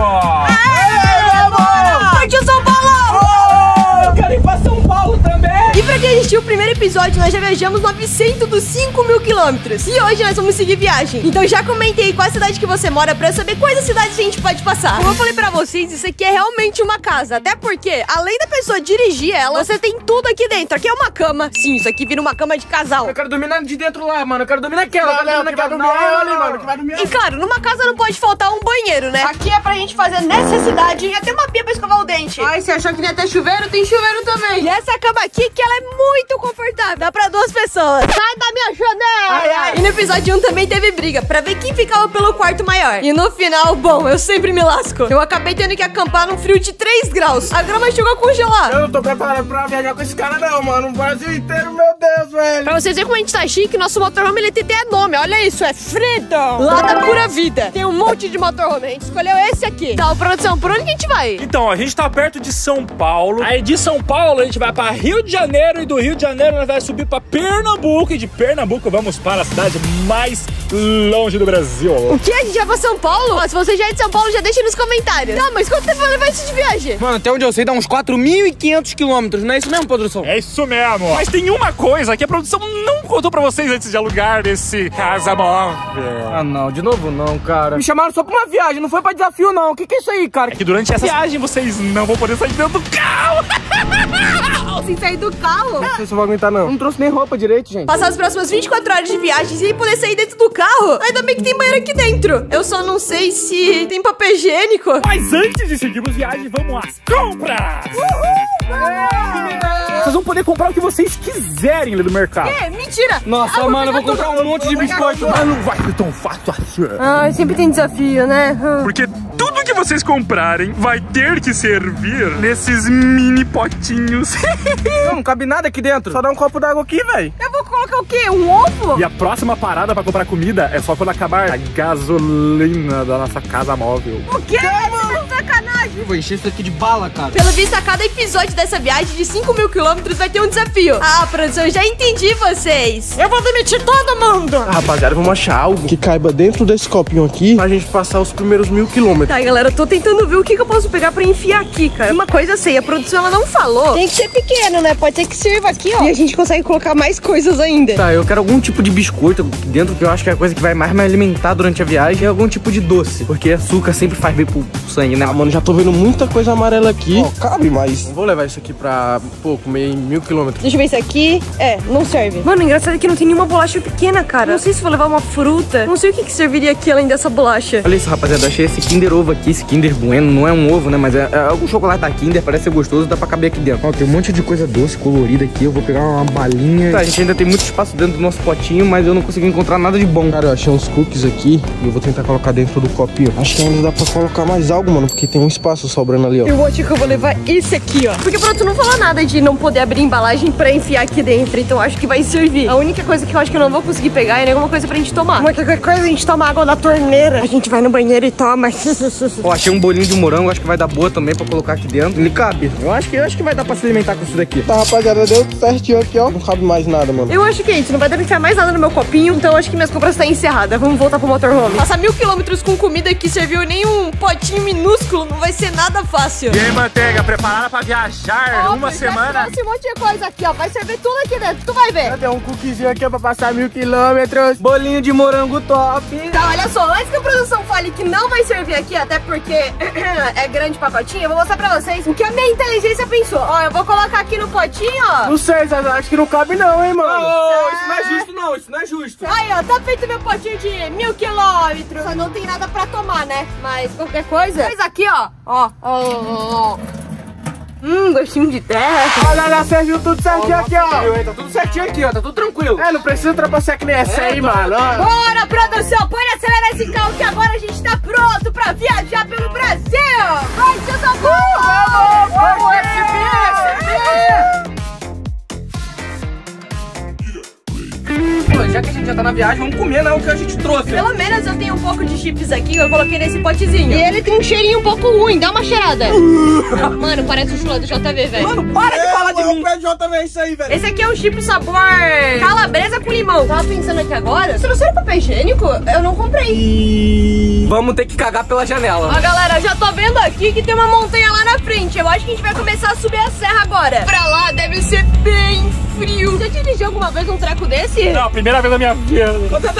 Partiu São Paulo! Eu quero ir pra São Paulo também. E pra quem assistiu o primeiro episódio, nós já viajamos 900 dos 5.000 quilômetros. E hoje nós vamos seguir viagem. Então já comentei aí qual a cidade que você mora pra eu saber quais cidades a gente pode passar. Como eu falei pra vocês, isso aqui é realmente uma casa. Até porque, além da pessoa dirigir ela, você tem tudo aqui dentro. Aqui é uma cama. Sim, isso aqui vira uma cama de casal. Eu quero dormir de dentro lá, mano. Eu quero dormir naquela. E claro, numa casa não pode faltar um banheiro, né? Aqui é pra gente fazer necessidade e até uma pia pra escovar o dente. Ai, você achou que ia ter chuveiro? Tem chuveiro também. E essa cama aqui, que ela é muito confortável. Dá pra 2 pessoas. Sai da minha janela! Ai, ai. E no episódio 1 também teve briga pra ver quem ficava pelo quarto maior. E no final, bom, eu sempre me lasco. Eu acabei tendo que acampar num frio de 3 graus. A grama chegou a congelar. Eu não tô preparado pra viajar com esse cara não, mano. O Brasil inteiro, meu Deus, velho. Pra vocês verem como a gente tá chique, nosso motorhome ele tem até nome. Olha isso, é Freedom. Lá da Pura Vida. Tem um monte de motorhome. A gente escolheu esse aqui. Tá, produção, por onde que a gente vai? Então, a gente tá perto de São Paulo. Aí de São Paulo a gente vai pra Rio de Janeiro. E do Rio de Janeiro nós vamos subir pra Pernambuco. E de Pernambuco vamos para a cidade mais longe do Brasil. O que? A gente vai pra São Paulo? Ó, se você já é de São Paulo, já deixa nos comentários. Tá, mas quanto tempo vai levar isso de viagem? Mano, até onde eu sei dá uns 4.500 quilômetros. Não é isso mesmo, produção? É isso mesmo. Mas tem uma coisa que a produção não contou pra vocês antes de alugar esse casa móvel. Ah, não. De novo não, cara. Me chamaram só pra uma viagem, não foi pra desafio, não. O que é isso aí, cara? É que durante essa viagem vocês não vão poder sair dentro do carro. Sem sair do carro? Não sei se eu vou aguentar, não. Não trouxe nem roupa direito, gente. Passar as próximas 24 horas de viagem sem poder sair dentro do carro? Ainda bem que tem banheiro aqui dentro. Eu só não sei se tem papel higiênico. Mas antes de seguirmos viagem, vamos às compras. Vocês vão poder comprar o que vocês quiserem ali do mercado. É, mentira. Nossa, mano, eu vou comprar um monte de biscoito. Mas não vai ser tão fácil assim. Ah, sempre tem desafio, né? Porque tudo que vocês comprarem vai ter que servir nesses mini potinhos. Não cabe nada aqui dentro. Só dá um copo d'água aqui, velho. Eu vou colocar o quê? Um ovo? E a próxima parada pra comprar comida é só quando acabar a gasolina da nossa casa móvel. O quê? Isso é sacanagem. Eu vou encher isso aqui de bala, cara. Pelo visto, a cada episódio dessa viagem de 5.000 quilômetros vai ter um desafio. Ah, produção, eu já entendi vocês. Eu vou demitir todo mundo. Ah, rapaziada, vamos achar algo que caiba dentro desse copinho aqui pra gente passar os primeiros 1.000 quilômetros. Tá, galera, eu tô tentando ver o que eu posso pegar pra enfiar aqui, cara. Uma coisa eu sei, a produção ela não falou. Tem que ser pequeno, né? Pode ser que sirva aqui, ó. E a gente consegue colocar mais coisas ainda. Tá, eu quero algum tipo de biscoito aqui dentro, que eu acho que é a coisa que vai mais me alimentar durante a viagem. E algum tipo de doce, porque açúcar sempre faz bem pro sangue, né? Ah, mano, já tô vendo muita coisa amarela aqui. Ó, cabe, mas não vou levar isso aqui pra, pô, comer em 1.000 quilômetros. Deixa eu ver isso aqui. É, não serve. Mano, engraçado é que não tem nenhuma bolacha pequena, cara. Não sei se vou levar uma fruta. Não sei o que serviria aqui além dessa bolacha. Olha isso, rapaziada, eu achei esse Kinder Ovo aqui, esse Kinder Bueno. Não é um ovo, né, mas é algum chocolate da Kinder, parece ser gostoso, dá pra caber aqui dentro. Ó, tem um monte de coisa doce, colorida aqui. Eu vou pegar uma balinha. Tá, a gente ainda tem muito espaço dentro do nosso potinho, mas eu não consegui encontrar nada de bom. Cara, eu achei uns cookies aqui e eu vou tentar colocar dentro do copinho. Acho que ainda dá pra colocar mais algo, mano, porque tem um espaço espaço sobrando ali, ó. Eu acho que eu vou levar esse aqui, ó. Porque pronto, não falou nada de não poder abrir embalagem pra enfiar aqui dentro. Então acho que vai servir. A única coisa que eu acho que eu não vou conseguir pegar é nenhuma coisa pra gente tomar. Mas qualquer coisa a gente toma água da torneira. A gente vai no banheiro e toma. Ó, achei um bolinho de morango, acho que vai dar boa também pra colocar aqui dentro. Ele cabe. Eu acho que vai dar pra se alimentar com isso daqui. Tá, rapaziada, deu certinho aqui, ó. Não cabe mais nada, mano. Eu acho que é isso, não vai dar pra enfiar mais nada no meu copinho. Então eu acho que minhas compras estão encerradas. Vamos voltar pro motorhome. Passar 1000 quilômetros com comida que serviu nem um potinho minúsculo não vai ser nada fácil. E aí, manteiga, preparada pra viajar uma semana? Esse monte de coisa aqui, ó. Vai servir tudo aqui dentro, tu vai ver. Tem um cookiezinho aqui pra passar 1000 quilômetros. Bolinho de morango top. Tá, olha só, antes que a produção fale que não vai servir aqui, até porque é grande pacotinho, eu vou mostrar pra vocês o que a minha inteligência pensou. Ó, eu vou colocar aqui no potinho, ó. Não sei, Zazá, acho que não cabe não, hein, mano. Isso não é justo não, isso não é justo. Aí, ó, tá feito meu potinho de 1000 quilômetros. Só não tem nada pra tomar, né? Mas qualquer coisa. Mas aqui, ó. Ó. Gostinho de terra. Olha, já serviu tudo certinho aqui, ó. Tá tudo certinho aqui, ó. Tá tudo tranquilo. É, não precisa trapacear que nem essa aí, mano. Ó. Bora, produção, pode acelerar esse carro que agora a gente tá pronto pra viajar pelo Brasil. Vai, seus amores. Vamos, SB! Pô, já que a gente já tá na viagem, vamos comer, né? O que a gente trouxe. Pelo menos eu tenho um pouco de chips aqui, eu coloquei nesse potezinho. E ele tem um cheirinho um pouco ruim, dá uma cheirada. Mano, parece o chulé do JV, velho. Mano, para de falar de mim. O pé de JV é isso aí, velho. Esse aqui é um chip sabor calabresa com limão. Tava pensando aqui agora, você não serve papel higiênico? Eu não comprei. Vamos ter que cagar pela janela. Ó, galera, já tô vendo aqui que tem uma montanha lá na frente. Eu acho que a gente vai começar a subir a serra agora. Pra lá deve ser bem frio. Você dirigiu alguma vez um treco desse? Não, primeira vez na minha vida.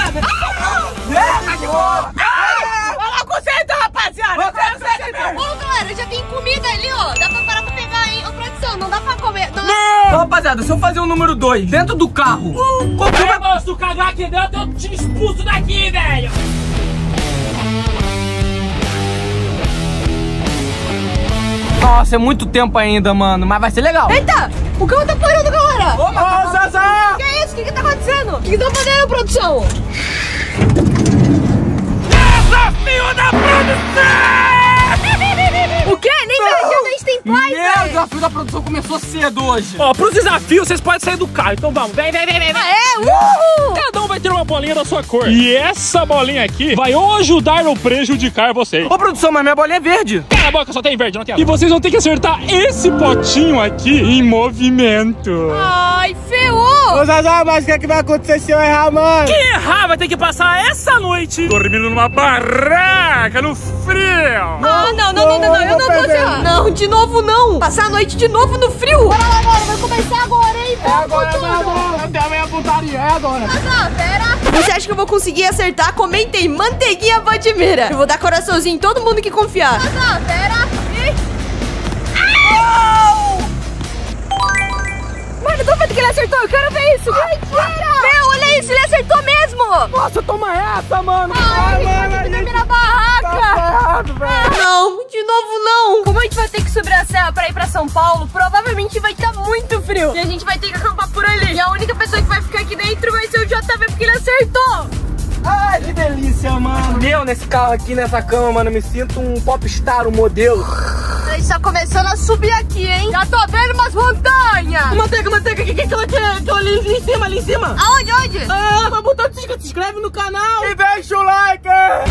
Vai lá, conserta, rapaziada! Ô, galera, já tem comida ali, ó. Dá pra parar pra pegar, hein? Ô, produção, não dá pra comer. Ô, rapaziada, se eu fazer o número 2 dentro do carro, Qualquer moço cagar aqui dentro, eu te expulso daqui, velho. Nossa, é muito tempo ainda, mano. Mas vai ser legal. Eita! O carro tá parando, galera! Ô, Zazá! Que é isso? O que tá acontecendo? O que tá fazendo, produção? Desafio da produção! O quê? Nem a gente tem paz, Meu, o velho! desafio da produção começou cedo hoje. Ó, pros desafios, vocês podem sair do carro. Então vamos, vem. Uhul! Cada um vai ter uma bolinha da sua cor. E essa bolinha aqui vai ou ajudar ou prejudicar vocês. Ô, produção, mas minha bolinha é verde. Cala a boca, só tem verde, não tem. E vocês vão ter que acertar esse potinho aqui em movimento. Ai, ferrou! Ô, Zazá, mas o que é que vai acontecer se eu errar, mano? Quem errar vai ter que passar essa noite dormindo numa barraca no frio. Ah, não, eu não posso errar. Não, de novo não. Passar a noite de novo no frio. Bora lá, galera, vai começar agora, hein? Até amanhã putaria, é agora. Pera. Você acha que eu vou conseguir acertar? Comentem, manteiguinha Vladimira. Eu vou dar coraçãozinho em todo mundo que confiar. Pera. Mano, tô vendo que ele acertou, eu quero ver isso. Mentira! Meu, olha isso, ele acertou mesmo. Nossa, toma essa, mano. Ai, a gente dormir na barraca. Não, de novo não. Como a gente vai ter que subir a serra pra ir pra São Paulo, provavelmente vai estar muito frio. E a gente vai ter que acampar por ali. E a única pessoa que vai ficar aqui dentro vai ser o JV, porque ele acertou. Ai, que delícia, mano. Meu, nesse carro aqui, nessa cama, mano, eu me sinto um popstar, um modelo. A gente tá começando a subir aqui, hein? Já tô vendo umas montanhas. Manteiga, que ali em cima. Aonde? Ah, vai botar se inscreve no canal. E deixa o like.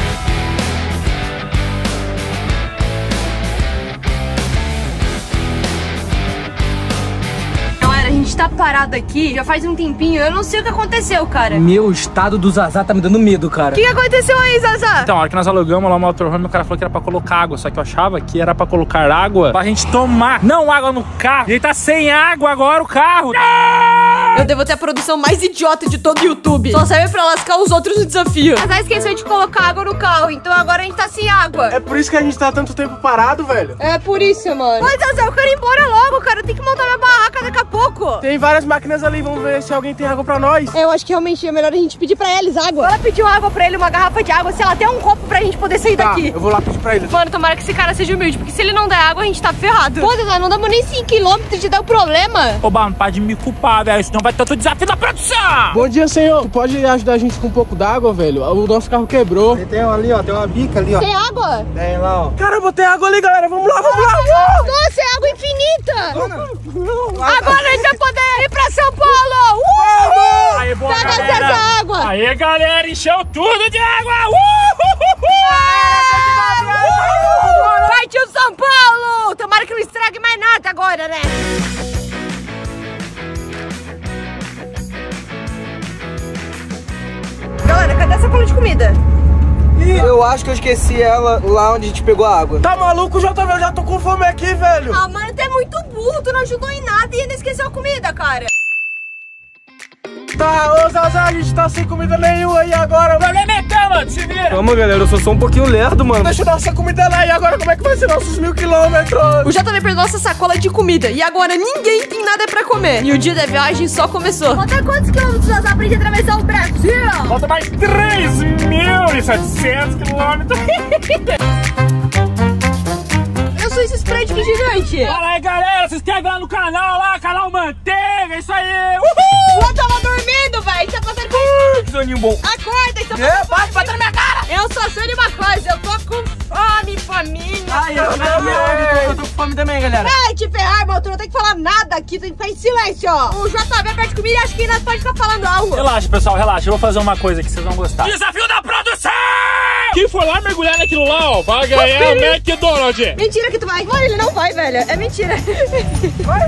Galera, a gente tá parado aqui já faz um tempinho. Eu não sei o que aconteceu, cara. Meu, o estado do Zazá tá me dando medo, cara. O que aconteceu aí, Zazá? Então, a hora que nós alugamos lá o motorhome, o cara falou que era pra colocar água. Só que eu achava que era pra colocar água pra gente tomar, não água no carro. E aí tá sem água agora o carro. Eu devo ter a produção mais idiota de todo o YouTube. Só serve pra lascar os outros no desafio. Zazá esqueceu de colocar água no carro, então agora a gente tá sem água. É por isso que a gente tá tanto tempo parado, velho. É por isso, mano. Mas, Zazá, eu quero ir embora logo, cara. Eu tenho que montar minha barraca daqui a pouco. louco? Tem várias máquinas ali, vamos ver se alguém tem água pra nós. Eu acho que realmente é melhor a gente pedir pra eles água. Ela pediu água pra ele, uma garrafa de água, sei lá, até um copo pra gente poder sair daqui. Eu vou lá pedir pra ele. Mano, tomara que esse cara seja humilde, porque se ele não der água, a gente tá ferrado. Pô, Zazá, não damos nem 5 km de dar o problema. Ô, Bar, não para de me culpar, velho, senão vai ter outro desafio da produção. Bom dia, senhor. Tu pode ajudar a gente com um pouco d'água, velho? O nosso carro quebrou. Tem ali, ó, tem uma bica ali, ó. Tem água? Tem lá, ó. Caramba, tem água ali, galera. Vamos lá. Nossa, é água infinita. Agora a gente vai poder ir pra São Paulo. Aí, boa, Pega galera. essa água. Aí, galera, encheu tudo de água. Partiu São Paulo. Tomara que não estrague mais nada agora, né? Galera, cadê essa sacola de comida? Eu acho que eu esqueci ela lá onde a gente pegou a água. Tá maluco, JV? Eu já tô com fome aqui, velho. Ah, mano, tu é muito burro, tu não ajudou em nada e ainda esqueceu a comida, cara. Tá, ô Zazá, a gente tá sem comida nenhuma e agora? O problema é teu, mano, se vira. Calma, galera, eu sou só um pouquinho lerdo, mano. Deixa nossa comida lá e agora como é que vai ser nossos 1000 quilômetros? O JV perdeu nossa sacola de comida e agora ninguém tem nada pra comer. E o dia da viagem só começou. Falta quantos quilômetros Zazá pra gente atravessar o Brasil? Falta mais 3.700 quilômetros. Eu sou esse spread aqui gigante. Fala aí, galera, se inscreve lá no canal, canal Manteiga, isso aí. Eu tava dormindo, velho. Tá fazendo Que soninho bom. Acorda, tá Pode bater na minha cara. Eu só sei de uma coisa, eu tô com fome, família. Ai, eu tô com fome também, galera. Vai te ferrar, irmão, tu não tem que falar nada aqui, tu tem que ficar em silêncio, ó. O JV perde comida e acho que ainda pode ficar falando algo. Relaxa, pessoal, relaxa. Eu vou fazer uma coisa que vocês vão gostar. Desafio da produção! Quem for lá mergulhar naquilo lá, ó, vai ganhar o McDonald's. Mentira que tu vai. Olha, ele não vai, velho. É mentira. Vai.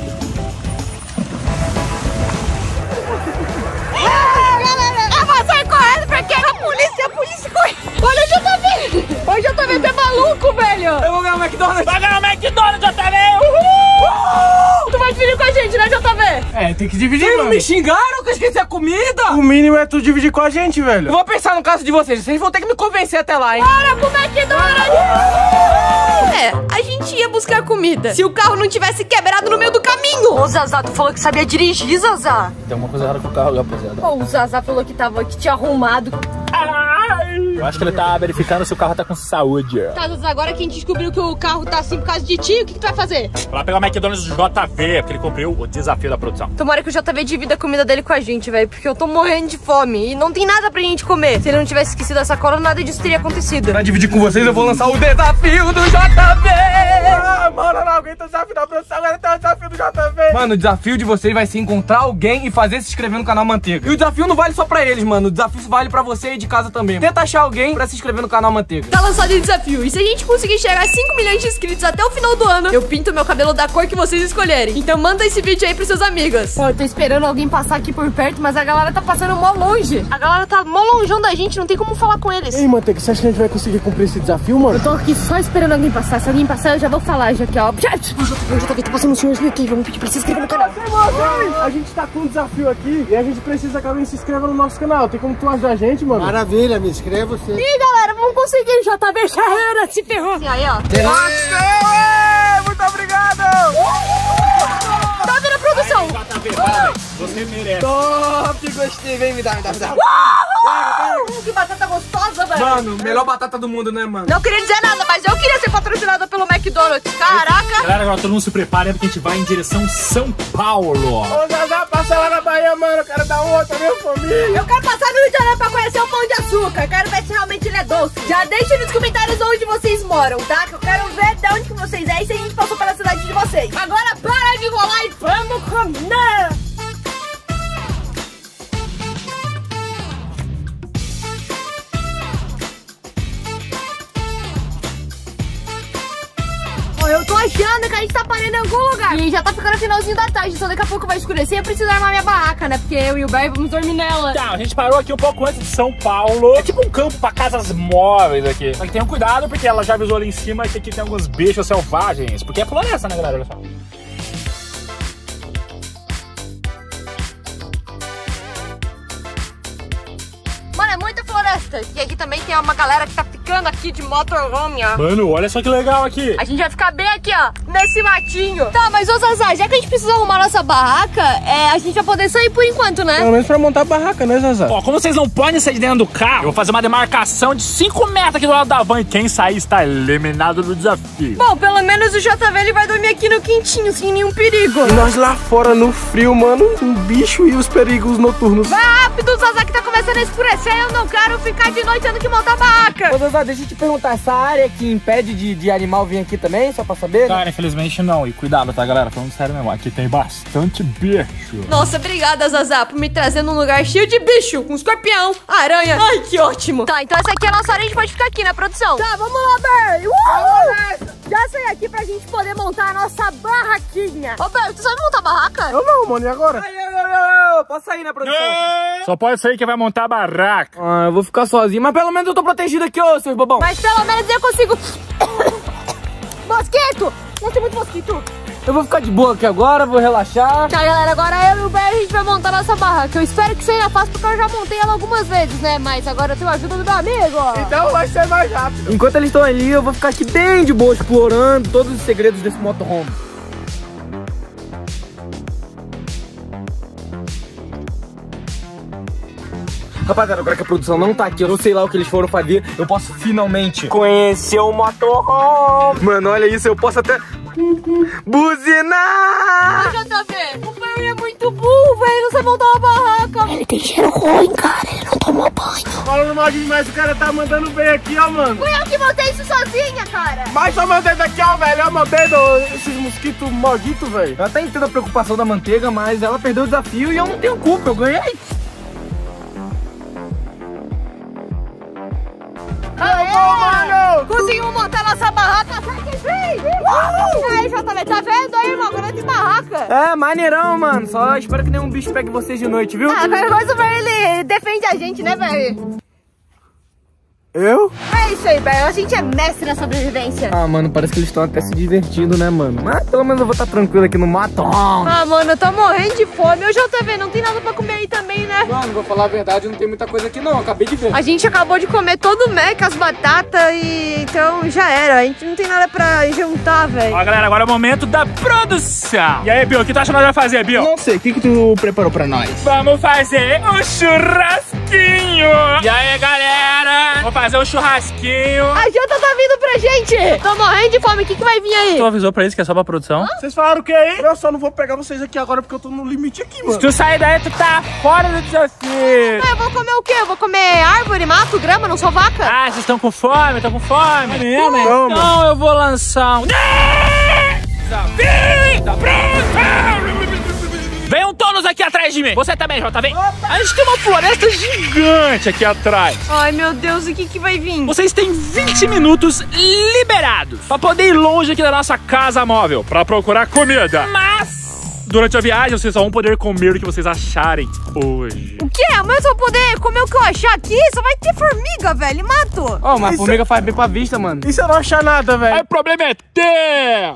Galera, eu vou sair correndo porque a polícia corre. Olha o JV. O JV tá maluco, velho. Eu vou ganhar o McDonald's. Vai ganhar o McDonald's, JV! Tu vai dividir com a gente, né, JV? É, tem que dividir, Vocês não mano. me xingaram que eu esqueci a comida? O mínimo é tu dividir com a gente, velho. Eu vou pensar no caso de vocês. Vocês vão ter que me convencer até lá, hein? Bora pro McDonald's! É, a gente ia buscar comida se o carro não tivesse quebrado no meio do caminho. Ô, Zazá, tu falou que sabia dirigir, Zazá. Tem uma coisa errada com o carro, rapaziada. Ô, o Zazá falou que tinha arrumado. Eu acho que ele tá verificando se o carro tá com saúde. Tá, Zazá, agora que a gente descobriu que o carro tá assim por causa de ti, o que tu vai fazer? Vai lá pegar o McDonald's do JV, porque ele cumpriu o desafio da produção. Tomara que o JV divida a comida dele com a gente, velho, porque eu tô morrendo de fome e não tem nada pra gente comer. Se ele não tivesse esquecido essa cola, nada disso teria acontecido. Pra dividir com vocês, eu vou lançar o desafio do JV! Ah, mano, eu não aguento o desafio da produção, agora tem o desafio do JV. Mano, o desafio de vocês vai ser encontrar alguém e fazer se inscrever no canal Manteiga. E o desafio não vale só pra eles, mano. O desafio vale pra você aí de casa também. Tenta achar alguém pra se inscrever no canal Manteiga. Tá lançado o desafio. E se a gente conseguir chegar a 5 milhões de inscritos até o final do ano, eu pinto meu cabelo da cor que vocês escolherem. Então manda esse vídeo aí pros seus amigos. Pô, eu tô esperando alguém passar aqui por perto, mas a galera tá passando mó longe. A galera tá mó longeão da gente, não tem como falar com eles. Ei, Manteiga, você acha que a gente vai conseguir cumprir esse desafio, mano? Eu tô aqui só esperando alguém passar. Se alguém passar, eu já vou falar já aqui, ó. O JV tá passando um senhorzinho aqui. Vamos pedir pra se inscrever no canal. A gente tá com um desafio aqui e a gente precisa que alguém se inscreva no nosso canal. Tem como tu ajudar a gente, mano? Maravilha, me inscreva você. Ih, galera, vamos conseguir. JV Charreira se ferrou. E aí, ó. Muito obrigado! Tá vendo a produção? JV, parabéns. Você merece. Top, gostei. Vem, me dá. Que batata gostosa, velho. Mano, melhor batata do mundo, né, mano? Não queria dizer nada, mas eu queria ser patrocinada pelo McDonald's. Caraca. Galera, agora todo mundo se prepara, porque a gente vai em direção São Paulo. Ô, Zazá, passa lá na Bahia, mano. Eu quero dar outra, minha família. Eu quero passar no Rio de Janeiro pra conhecer o Pão de Açúcar. Quero ver se realmente ele é doce. Já deixa nos comentários onde vocês moram, tá? Que eu quero ver de onde que vocês é e se a gente passou pela cidade de vocês. Agora para de enrolar e vamos comer! Eu tô achando que a gente tá parando em algum lugar. E já tá ficando finalzinho da tarde, então daqui a pouco vai escurecer e eu preciso armar minha barraca, né? Porque eu e o Barry vamos dormir nela. Tá, a gente parou aqui um pouco antes de São Paulo. É tipo um campo pra casas móveis aqui. Só que tenham cuidado, porque ela já avisou ali em cima que aqui tem alguns bichos selvagens. Porque é floresta, né, galera? Olha só. Mano, é muita floresta. florestas. E aqui também tem uma galera que tá ficando aqui de motorhome, ó. Mano, olha só que legal aqui. A gente vai ficar bem aqui, ó, nesse matinho. Tá, mas ô Zazá, já que a gente precisa arrumar nossa barraca, a gente vai poder sair por enquanto, né? Pelo menos pra montar a barraca, né, Zazá? Ó, como vocês não podem sair de dentro do carro, eu vou fazer uma demarcação de 5 metros aqui do lado da van e quem sair está eliminado do desafio. Bom, pelo menos o JV ele vai dormir aqui no quentinho, sem nenhum perigo. E nós lá fora no frio, mano, um bicho e os perigos noturnos. Vai rápido, Zazá, que tá começando a escurecer. Eu não quero ficar de noite tendo que montar a barraca. Ô, Zazá, deixa eu te perguntar, essa área que impede de animal vir aqui também, só pra saber? Cara, infelizmente não. E cuidado, tá, galera? Falando sério mesmo, aqui tem bastante bicho. Nossa, obrigada, Zazá, por me trazer num lugar cheio de bicho, com escorpião, aranha. Ai, que ótimo. Tá, então essa aqui é a nossa área, a gente pode ficar aqui, né, produção? Tá, vamos lá, Barry. Já saí aqui pra gente poder montar a nossa barraquinha. Ô, Barry, tu sabe montar barraca? Eu não, mano, e agora? Posso sair, né, produção? Só pode sair quem vai montar a barraca. Ah, eu vou ficar sozinho, mas pelo menos eu tô protegido aqui, ô, seus bobão. Mas pelo menos eu consigo... Mosquito! Não tem muito mosquito. Eu vou ficar de boa aqui agora, vou relaxar. Tá, galera, agora eu e o Barry a gente vai montar nossa barraca. Eu espero que seja fácil, porque eu já montei ela algumas vezes, né? Mas agora eu tenho a ajuda do meu amigo. Então vai ser mais rápido. Enquanto eles estão ali, eu vou ficar aqui bem de boa, explorando todos os segredos desse motorhome. Rapaziada, agora que a produção não tá aqui, eu sei lá o que eles foram fazer, eu posso finalmente conhecer o motorhome. Mano, olha isso, eu posso até buzinar. JV, o Barry é muito burro, velho, não sei montar uma barraca. Ele tem cheiro ruim, cara, ele não tomou banho. Falando mal demais, o cara tá mandando bem aqui, ó, mano. Fui eu que montei isso sozinha, cara. Mas só meu dedo aqui, ó, velho, ó, meu dedo, esses mosquitos malditos, velho. Eu até entendo a preocupação da Manteiga, mas ela perdeu o desafio e eu não tenho culpa, eu ganhei. Mano! Conseguimos montar nossa barraca, Aí, JV, tá vendo aí, irmão? Agora tem barraca. É, maneirão, mano. Só espero que nenhum bicho pegue vocês de noite, viu? Ah, qualquer coisa o Barry, ele defende a gente, né, Barry? Eu? É isso aí, Barry. A gente é mestre na sobrevivência. Ah, mano, parece que eles estão até se divertindo, né, mano? Mas pelo menos eu vou estar tranquilo aqui no mato. Ah, mano, eu tô morrendo de fome. Eu já tô vendo, não tem nada pra comer aí também, né? Mano, vou falar a verdade, não tem muita coisa aqui não, acabei de ver. A gente acabou de comer todo o Mac, as batatas e... Então já era, a gente não tem nada pra juntar, velho. Ó, galera, agora é o momento da produção. E aí, Bill, o que tu acha que nós vamos fazer, Bill? Não sei, o que tu preparou pra nós? Vamos fazer um churrasquinho. E aí, galera? Vamos fazer um churrasquinho. A janta tá vindo pra gente. Tô morrendo de fome, o que vai vir aí? Tu avisou pra eles que é só pra produção? Vocês falaram o que aí? Eu só não vou pegar vocês aqui agora porque eu tô no limite aqui, mano. Se tu sair daí, tu tá fora do desafio. Eu vou comer o quê? Eu vou comer árvore, mato, grama, não sou vaca? Ah, vocês estão com fome? Estão com fome? Não, Então eu vou lançar um... Desafio da produção. Vem um Tonos aqui atrás de mim. Você também, JV. A gente tem uma floresta gigante aqui atrás. Ai, meu Deus, o que vai vir? Vocês têm 20 minutos liberados pra poder ir longe aqui da nossa casa móvel pra procurar comida. Mas durante a viagem vocês só vão poder comer o que vocês acharem hoje. O quê? Mas eu vou poder comer o que eu achar aqui? Só vai ter formiga, velho. E mato. Ó, mas a formiga faz bem pra vista, mano. E se eu não achar nada, velho? Aí o problema é ter.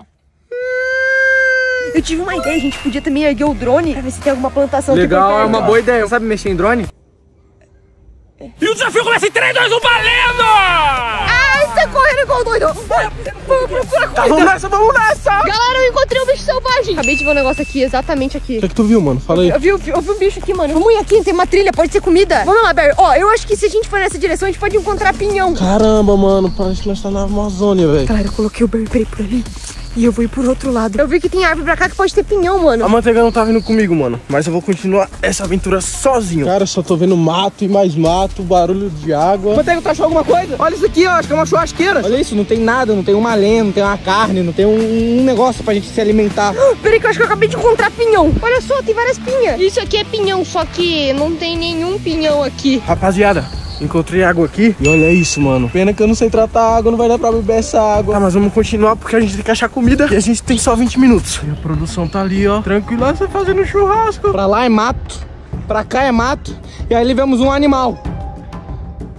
Eu tive uma ideia, a gente podia também erguer o drone pra ver se tem alguma plantação Legal, aqui por é perto. uma boa ideia. Sabe mexer em drone? E o desafio começa em 3, 2, 1, valendo! Ai, você tá correndo igual doido. Procura Tá, coisa. vamos nessa! Galera, eu encontrei um bicho selvagem. Acabei de ver um negócio aqui, exatamente aqui. O que tu viu, mano? Fala aí. Eu vi um bicho aqui, mano. Vamos ir aqui, tem uma trilha, pode ser comida. Vamos lá, Barry. Ó, eu acho que se a gente for nessa direção, a gente pode encontrar pinhão. Caramba, mano, parece que nós tá na Amazônia, velho. Galera, eu coloquei o Barry por ali e eu vou ir por outro lado. Eu vi que tem árvore pra cá que pode ter pinhão, mano. A Manteiga não tá vindo comigo, mano. Mas eu vou continuar essa aventura sozinho. Cara, eu só tô vendo mato e mais mato, barulho de água. Manteiga, tu achou alguma coisa? Olha isso aqui, ó, acho que é uma churrasqueira. Olha isso, não tem nada, não tem uma lenha, não tem uma carne, não tem um negócio pra gente se alimentar. Peraí que eu acho que eu acabei de encontrar pinhão. Olha só, tem várias pinhas. Isso aqui é pinhão, só que não tem nenhum pinhão aqui. Rapaziada, encontrei água aqui e olha isso, mano. Pena que eu não sei tratar água, não vai dar pra beber essa água. Tá, mas vamos continuar porque a gente tem que achar comida e a gente tem só 20 minutos. E a produção tá ali, ó, tranquila, você fazendo churrasco. Pra lá é mato, pra cá é mato, e aí ali vemos um animal.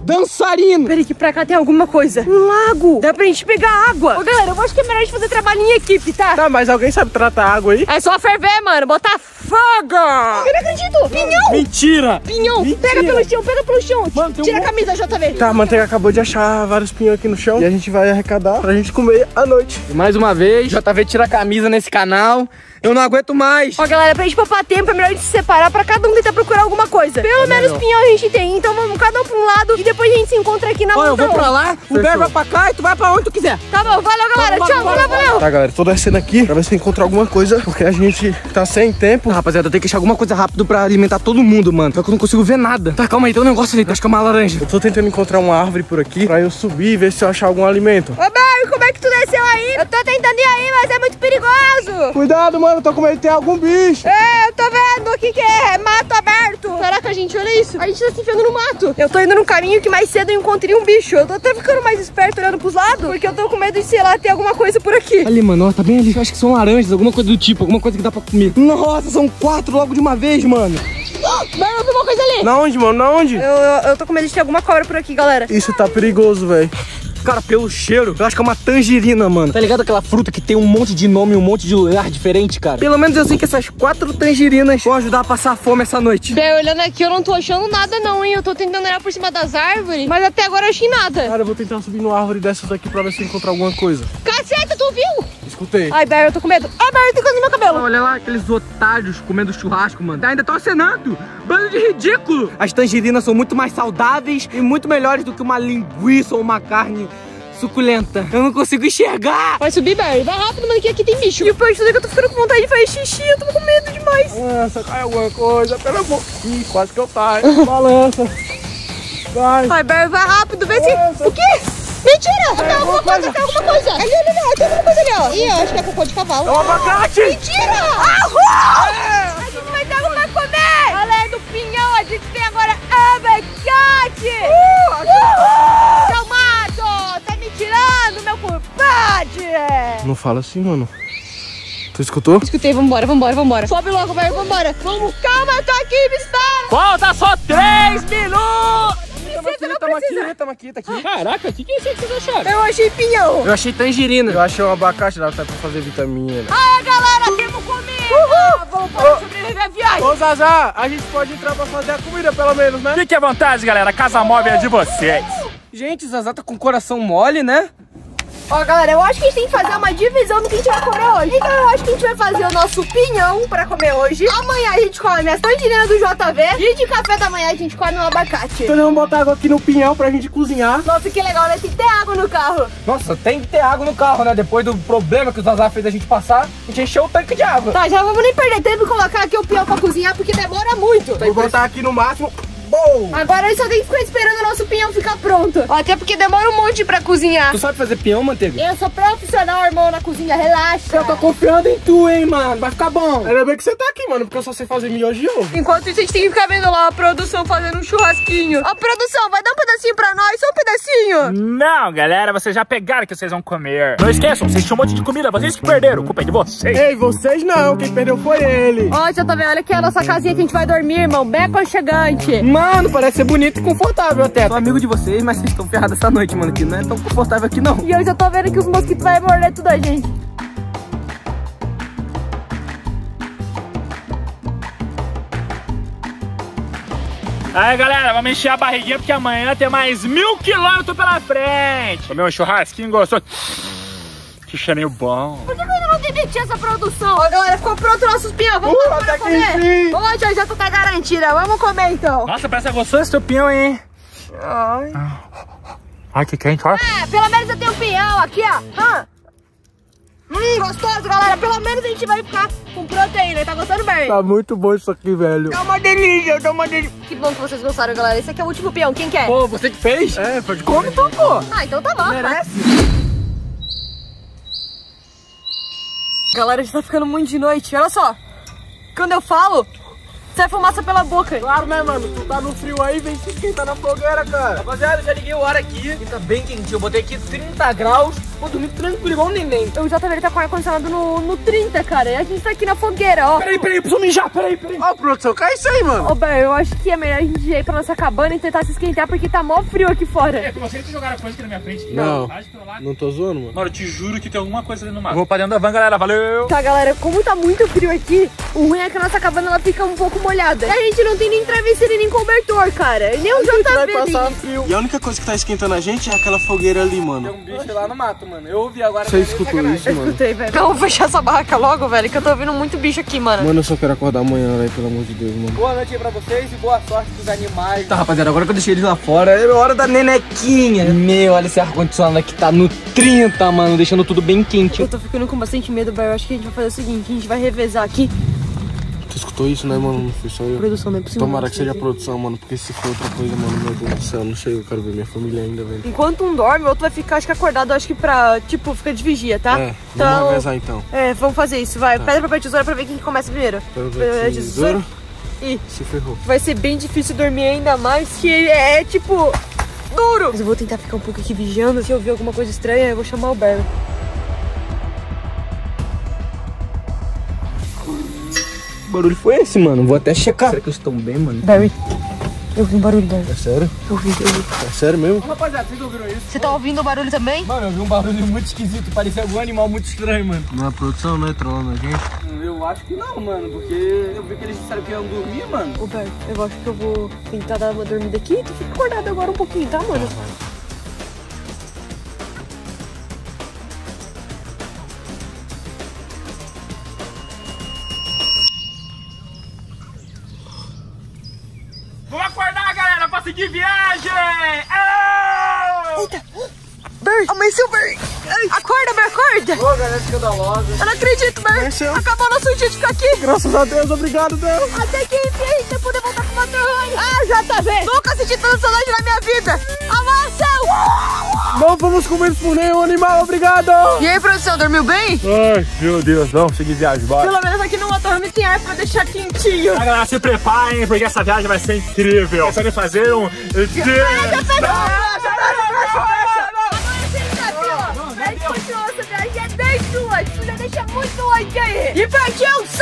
dançarino. Peraí, que pra cá tem alguma coisa. Um lago. Dá pra gente pegar água. Ô, galera, eu acho que é melhor a gente fazer trabalho em equipe, tá? Tá, mas alguém sabe tratar água aí? É só ferver, mano. Botar fogo. Eu não acredito. Pinhão. Mentira. Pinhão. Mentira. Pega pelo chão, pega pelo chão. Mano, tem um Tira a monte. camisa, JV. Tá, a Manteiga acabou de achar vários pinhões aqui no chão. E a gente vai arrecadar pra gente comer à noite. E mais uma vez, JV tira a camisa nesse canal. Eu não aguento mais. Ó, galera, pra gente poupar tempo, é melhor a gente se separar pra cada um tentar procurar alguma coisa. Pelo menos pinhão a gente tem. Então vamos cada um pra um lado e depois a gente se encontra aqui na Ó, eu montanha. vou pra lá, o Bear vai pra cá e tu vai pra onde tu quiser. Tá bom, valeu, galera. Tchau, valeu. Tá, galera, tô descendo aqui pra ver se eu encontro alguma coisa, porque a gente tá sem tempo. Rapaziada, eu tenho que achar alguma coisa rápido pra alimentar todo mundo, mano. Só que eu não consigo ver nada. Tá, calma aí, tem um negócio ali. Acho que é uma laranja. Eu tô tentando encontrar uma árvore por aqui pra eu subir e ver se eu achar algum alimento. Ô, Barry, como é que tu desceu aí? Eu tô tentando ir aí, mas é muito perigoso. Cuidado, mano, eu tô com medo de ter algum bicho. É, eu tô vendo aqui que é mato aberto. Caraca, gente, olha isso. A gente tá se enfiando no mato. Eu tô indo num caminho que mais cedo eu encontrei um bicho. Eu tô até ficando mais esperto olhando pros lados, porque eu tô com medo de, sei lá, ter alguma coisa por aqui. Ali, mano, ó, tá bem ali. Eu acho que são laranjas, alguma coisa do tipo, alguma coisa que dá pra comer. Nossa, são 4 logo de uma vez, mano. Barry, eu vi uma coisa ali. Na onde, mano? Na onde? Eu tô com medo de ter alguma cobra por aqui, galera. Isso tá perigoso, velho. Cara, pelo cheiro, eu acho que é uma tangerina, mano. Tá ligado aquela fruta que tem um monte de nome, um monte de lugar diferente, cara? Pelo menos eu sei que essas 4 tangerinas vão ajudar a passar fome essa noite. Barry, olhando aqui, eu não tô achando nada não, hein. Eu tô tentando olhar por cima das árvores, mas até agora eu achei nada. Cara, eu vou tentar subir numa árvore dessas daqui pra ver se eu encontro alguma coisa. Caceta, tu viu? Escutei. Ai, Barry, eu tô com medo. Ai, Barry, tem coisa no meu cabelo. Olha lá, aqueles otários comendo churrasco, mano. Ainda estão acenando. Bando de ridículo. As tangerinas são muito mais saudáveis e muito melhores do que uma linguiça ou uma carne suculenta. Eu não consigo enxergar. Vai subir, Barry. Vai rápido, mano, que aqui tem bicho. E o pior de tudo é que eu tô ficando com vontade de fazer xixi. Eu tô com medo demais. Nossa, cai alguma coisa, pelo amor. Ih, quase que eu caio. Balança. Vai. Ai, Barry, vai rápido, vê se... O quê? Mentira! Tem alguma coisa, tem alguma coisa. Ali, tem alguma coisa ali, ó. Ih, eu acho que é cocô de cavalo. É um abacate. Mentira! A gente vai ter algo pra comer! Além do pinhão, a gente tem agora abacate! Seu mato! Tá me tirando, meu culpade! Não fala assim, mano. Tu escutou? Escutei, vambora. Sobe logo, Barry, vambora. Vamos, calma, eu tô aqui, me espera! Falta só 3 minutos! Tamo aqui. Caraca, o que é isso aí que vocês acharam? Eu achei pinhão! Eu achei tangerina. Eu achei um abacate lá, tá pra fazer vitamina. Ai, galera, temos comida! Vamos para sobreviver a viagem! Ô, Zazá, a gente pode entrar pra fazer a comida, pelo menos, né? Fique à vontade, galera. A casa móvel é de vocês. Gente, Zazá tá com o coração mole, né? Ó, galera, eu acho que a gente tem que fazer uma divisão do que a gente vai comer hoje. Então eu acho que a gente vai fazer o nosso pinhão pra comer hoje. Amanhã a gente come as tangerinas do JV. E de café da manhã a gente come um abacate. Então vamos botar água aqui no pinhão pra gente cozinhar. Nossa, que legal, né? Tem que ter água no carro. Nossa, tem que ter água no carro, né? Depois do problema que o Zazá fez a gente passar, a gente encheu o tanque de água. Tá, já vamos nem perder tempo e colocar aqui o pinhão pra cozinhar, porque demora muito. Vou botar aqui no máximo. Bom! Agora a gente só tem que ficar esperando o nosso pinhão ficar pronto. Ó, até porque demora um monte pra cozinhar. Tu sabe fazer pinhão, Manteiga? Eu sou profissional, irmão, na cozinha, relaxa. Eu tô confiando em tu, hein, mano. Vai ficar bom. Ainda bem que você tá aqui, mano, porque eu só sei fazer miojo e ovo. Enquanto isso, a gente tem que ficar vendo lá a produção fazendo um churrasquinho. Ó, produção, vai dar um pedacinho pra nós, só um pedacinho. Não, galera, vocês já pegaram o que vocês vão comer. Não esqueçam, vocês tinham um monte de comida, vocês que perderam. Culpa é de vocês. Ei, vocês não. Quem perdeu foi ele. Ó, JV, olha aqui a nossa casinha que a gente vai dormir, irmão. Bem aconchegante. Mano, parece ser bonito e confortável até. Sou amigo de vocês, mas vocês estão ferrados essa noite, mano, que não é tão confortável aqui não. E eu já tô vendo que os mosquitos vão morder tudo a gente. Aí, galera, vamos encher a barriguinha porque amanhã tem mais 1000 quilômetros pela frente. Comer um churrasquinho gostoso. Que cheirinho bom. Por que eu ainda não demiti essa produção? Ó, galera, ficou pronto o nosso pinhão. Vamos lá para comer. Hoje a janta tá garantida. Vamos comer, então. Nossa, parece gostoso esse teu pinhão, hein? Ai, que quente, ó. É, pelo menos eu tenho um pinhão aqui, ó. Gostoso, galera. Pelo menos a gente vai ficar com proteína. Tá gostando, Barry? Tá muito bom isso aqui, velho. Tá uma delícia, tá uma delícia. Que bom que vocês gostaram, galera. Esse aqui é o último pinhão. Quem quer? Pô, você que fez? É, pode Come então, pô. Ah, então tá bom. Merece. Galera, já tá ficando muito de noite. Olha só. Quando eu falo, Sai fumaça pela boca. Claro, né, mano? Tu tá no frio aí, vem se esquentar na fogueira, cara. Rapaziada, eu já liguei o ar aqui e tá bem quentinho. Eu botei aqui 30 graus. Vou dormir tranquilo, igual um neném. O JV tá com o ar-condicionado no 30, cara. E a gente tá aqui na fogueira, ó. Peraí, preciso mijar, peraí. Ó, produção, cai isso aí, mano. Ô, Ber, eu acho que é melhor a gente ir pra nossa cabana e tentar se esquentar, porque tá mó frio aqui fora. Vocês que jogaram coisa aqui na minha frente. Não tô zoando, mano. Mano, eu te juro que tem alguma coisa ali no mato. Vou pra dentro da van, galera. Valeu! Tá, galera, como tá muito frio aqui, o ruim é que a nossa cabana ela fica um pouco molhada. E a gente não tem nem travesseiro e nem cobertor, cara. Nem o JV. Vai passar frio. E a única coisa que tá esquentando a gente é aquela fogueira ali, mano. Tem um bicho lá no mato, mano. Eu ouvi agora. Você escutou isso, mano? Escutei, velho. Então, vou fechar essa barraca logo, velho, que eu tô ouvindo muito bicho aqui, mano. Mano, eu só quero acordar amanhã, velho, pelo amor de Deus, mano. Boa noite aí pra vocês e boa sorte dos animais. Tá, rapaziada, agora que eu deixei eles lá fora, é hora da nenequinha. Meu, olha esse ar-condicionado aqui, tá no 30, mano, deixando tudo bem quente. Eu tô ficando com bastante medo, velho. Eu acho que a gente vai fazer o seguinte, a gente vai revezar aqui. Tu escutou isso, né, mano? Não foi só eu. Produção, não é possível. Tomara que seja produção, mano, porque se for outra coisa, mano, meu Deus do céu, não sei, eu quero ver minha família ainda, velho. Enquanto um dorme, o outro vai ficar, acho que acordado, acho que pra, tipo, ficar de vigia, tá? É, vamos revezar então. É, vamos fazer isso, vai. Tá. Pedra, papel, tesoura pra ver quem começa primeiro. Pedra, tesoura. Ih, se ferrou. Vai ser bem difícil dormir ainda mais, que é, tipo, duro. Mas eu vou tentar ficar um pouco aqui vigiando. Se eu ver alguma coisa estranha, eu vou chamar o Barry. Que barulho foi esse, mano? Vou até checar. Será que eles estão bem, mano? Barry, eu ouvi um barulho, Barry. É sério? Eu ouvi. É sério mesmo? Rapaziada, vocês ouviram isso? Você tá ouvindo o barulho também? Mano, eu vi um barulho muito esquisito. Parecia algum animal muito estranho, mano. Não é produção, não é trolando a gente? Eu acho que não, mano. Porque eu vi que eles disseram que iam dormir, mano. Ô, Barry, eu acho que eu vou tentar dar uma dormida aqui. Tu fica acordado agora um pouquinho, tá, mano? Vamos acordar, galera, pra seguir viagem! Eita! Barry, amanheceu, Barry! Acorda, Barry, acorda! Ô, galera escandalosa. Eu não acredito, Barry! Amanheceu. Acabou nosso dia de ficar aqui! Graças a Deus, obrigado, Deus! Até que enfim a gente vai poder voltar com o motorhome! Ah, JV! Nunca assisti tanto saudade na minha vida! Avança! Não fomos comidos por nenhum animal, obrigado! E aí, produção, dormiu bem? Ai, meu Deus, vamos seguir viagem, bora! Pelo menos aqui no motorhome tem ar pra deixar quentinho! Tá, galera, se preparem, porque essa viagem vai ser incrível. Pensando em fazer um... Continua essa viagem, é 10 suas! Isso já deixa muito like aí! E partiu!